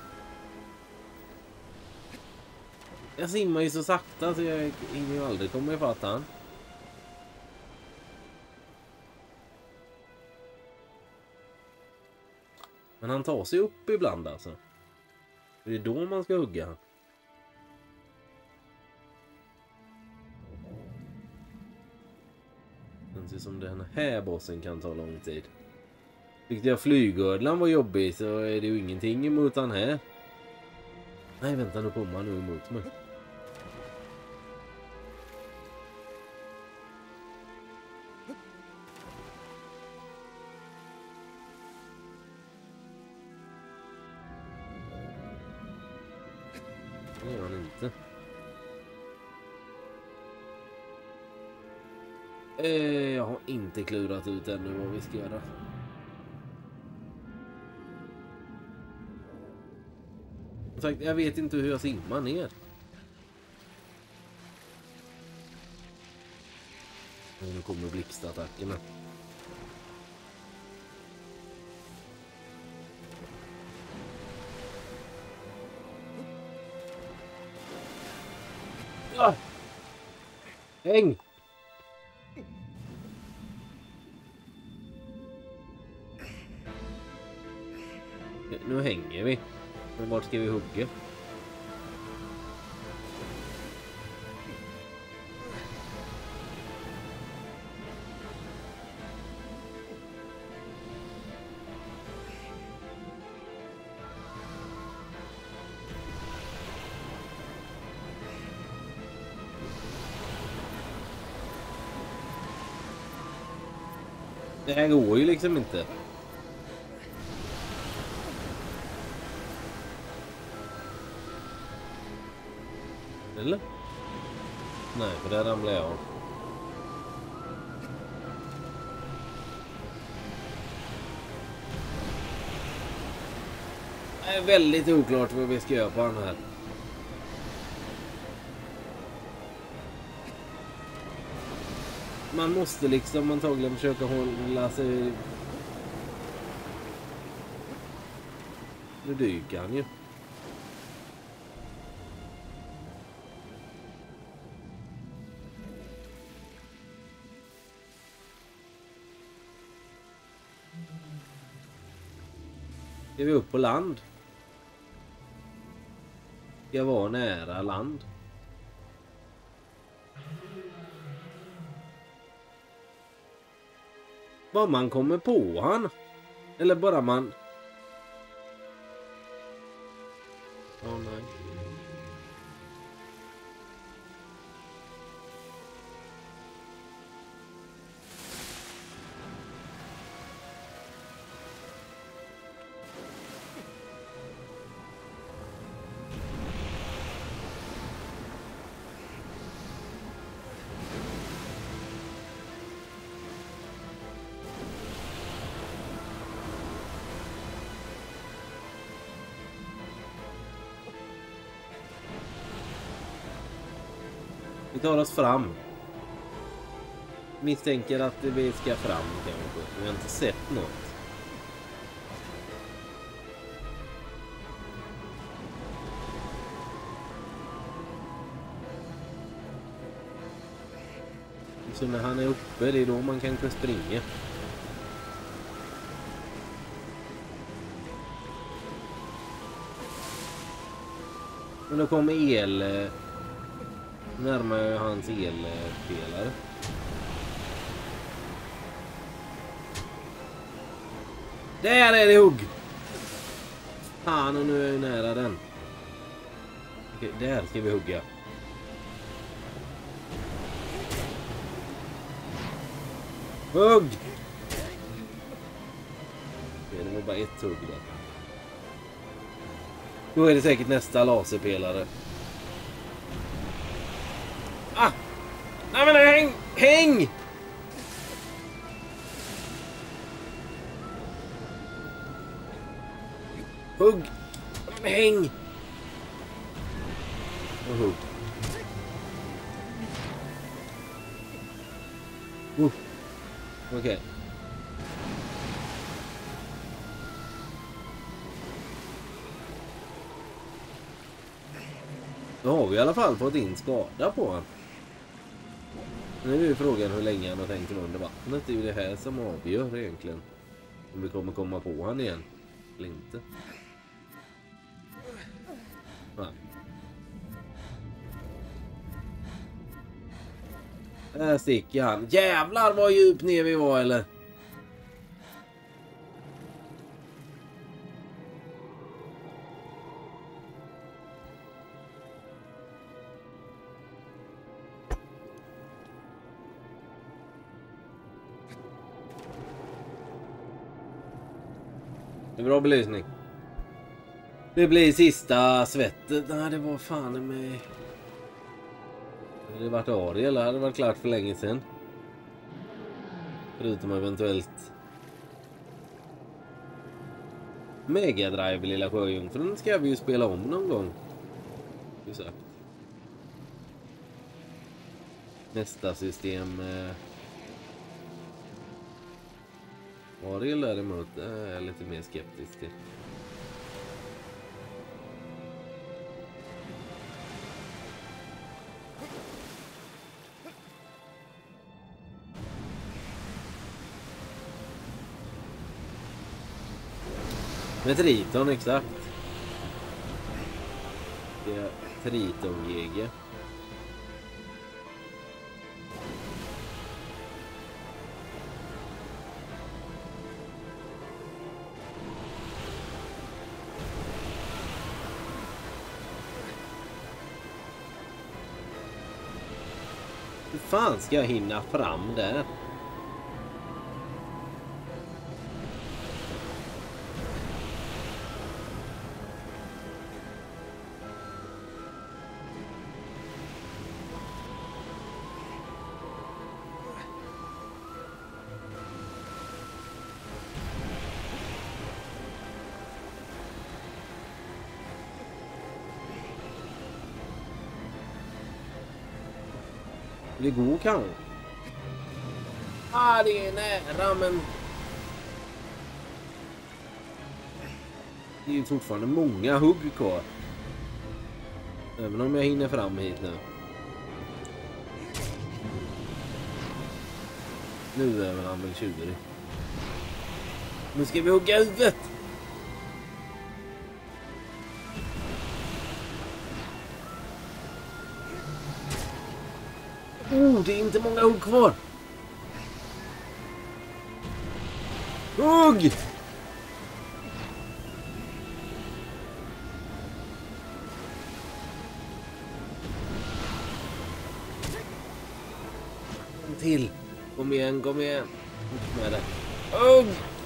Jag simmar ju så sakta så jag hinner ju aldrig komma ifatt han. Men han tar sig upp ibland alltså. Det är då man ska hugga. Det ser som den här bossen kan ta lång tid. Tyckte jag flygödlan var jobbig så är det ju ingenting emot den här. Nej, vänta, nu kommer han nu emot mig. Det gör han inte. Eh, jag har inte klurat ut ännu vad vi ska göra. Som sagt, jag vet inte hur jag simmar ner. Nu kommer blixtattackerna. Ah! Häng! Nu hänger vi. Men vart ska vi hugga? Det här går ju liksom inte. Eller? Nej, för där ramlar jag av. Det är väldigt oklart vad vi ska göra på den här. Man måste liksom antagligen försöka hålla sig... Nu dyker han ju. Är vi upp på land? Jag var nära land. Vad man kommer på han. Eller bara man... Åh oh, nej. Vi tar oss fram. Misstänker att vi ska fram kanske. Vi har inte sett något. Så när han är uppe, det är då man kanske springer. Men då kommer el... Närmare hans elpelare. Där är det hugg! Fan, och nu är jag nära den. Okej, där ska vi hugga. Hugg! Okej, det var bara ett hugg där. Då är det säkert nästa laserpelare. Ah! Nej men häng! Häng! Hugg! Men häng! Och hugg. Uh. Okej. Okay. Då har vi i alla fall fått in skada på honom. Nu är ju frågan hur länge han har tänkt under vattnet. Det är ju det här som avgör egentligen. Om vi kommer komma på han igen. Eller inte. Nej. Där sticker han. Jävlar vad djupt ner vi var, eller? Det är bra belysning. Det blir sista svettet. Nej, det var fan med... Hade det varit Ariel eller hade det varit klart för länge sedan? Förutom eventuellt Mega Drive, lilla sjöjungfrun, ska vi ju spela om någon gång. Nästa system eh... Ariel däremot är jag lite mer skeptisk till. Med Triton, exakt. Det är Triton-G G. Hur fan ska jag hinna fram där? Det går kanske. Ah, det är nära, men... Det är ju fortfarande många hugg kvar. Även om jag hinner fram hit nu. Nu är väl han väl tjugo. Nu ska vi hugga huvudet! Oh, det är inte många hugg kvar. Hugg! En till. Kom igen, kom igen. Med det. Hugg!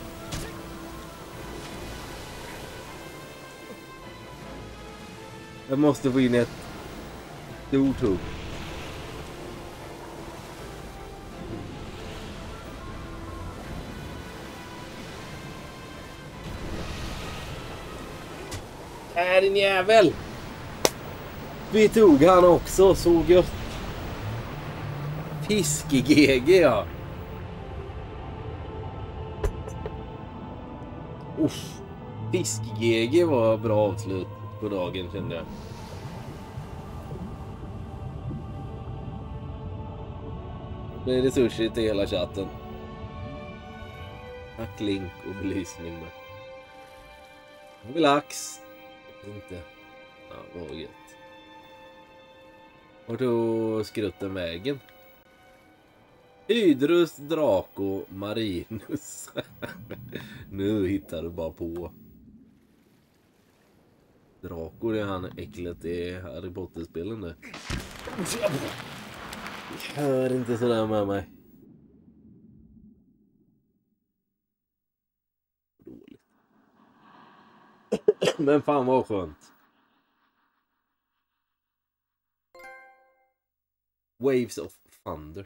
Jag måste få in ett stort hugg. Är din jävel. Vi tog han också, så gött. Fiske-G G, ja. Uff. Fiske-G G var bra avslut på dagen, kände jag. Det är resurser till hela chatten. Hacklink och belysning med. Jag vill ax. Jag vet inte. Ja, vad gött. Och då skrutten vägen. Hydrus, Draco, Marinus. Nu hittar du bara på. Draco, det är han äcklet i Harry Potter-spelen där. Hör inte sådär med mig. Dåligt. Men fan vad skönt. Waves of Thunder.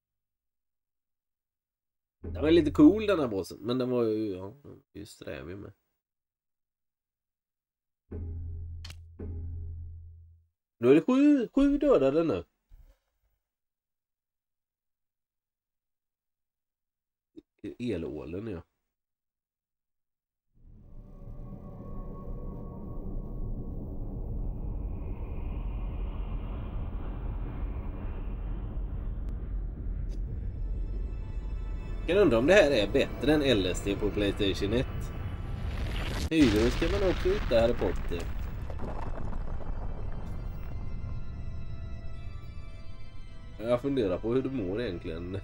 Den var lite cool den här bossen. Men den var ju, ja, ju strävig med. Då är det sju, sju dödade nu. Elålen, ja. Jag undrar om det här är bättre än L S D på PlayStation ett. Hydrus kan man också hitta här på det. Jag funderar på hur du mår egentligen.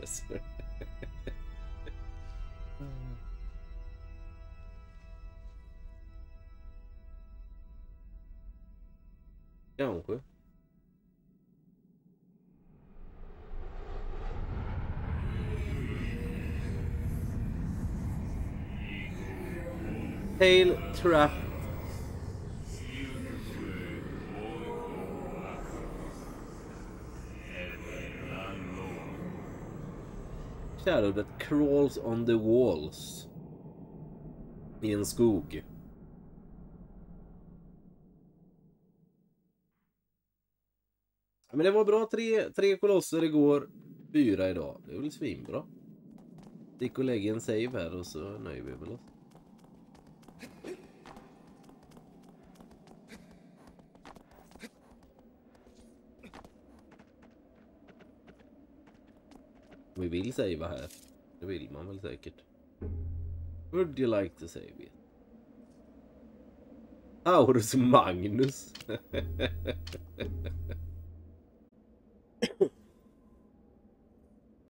Kanske. Tail Trap. Shadow that crawls on the walls. I en skog. Men det var bra. Tre, tre kolosser igår. Fyra idag. Det är väl svinbra. Stick och lägga en save här och så nöjer vi väl oss. Vi vill savea här. Det vill man väl säkert. Would you like to save it? Aurus Magnus.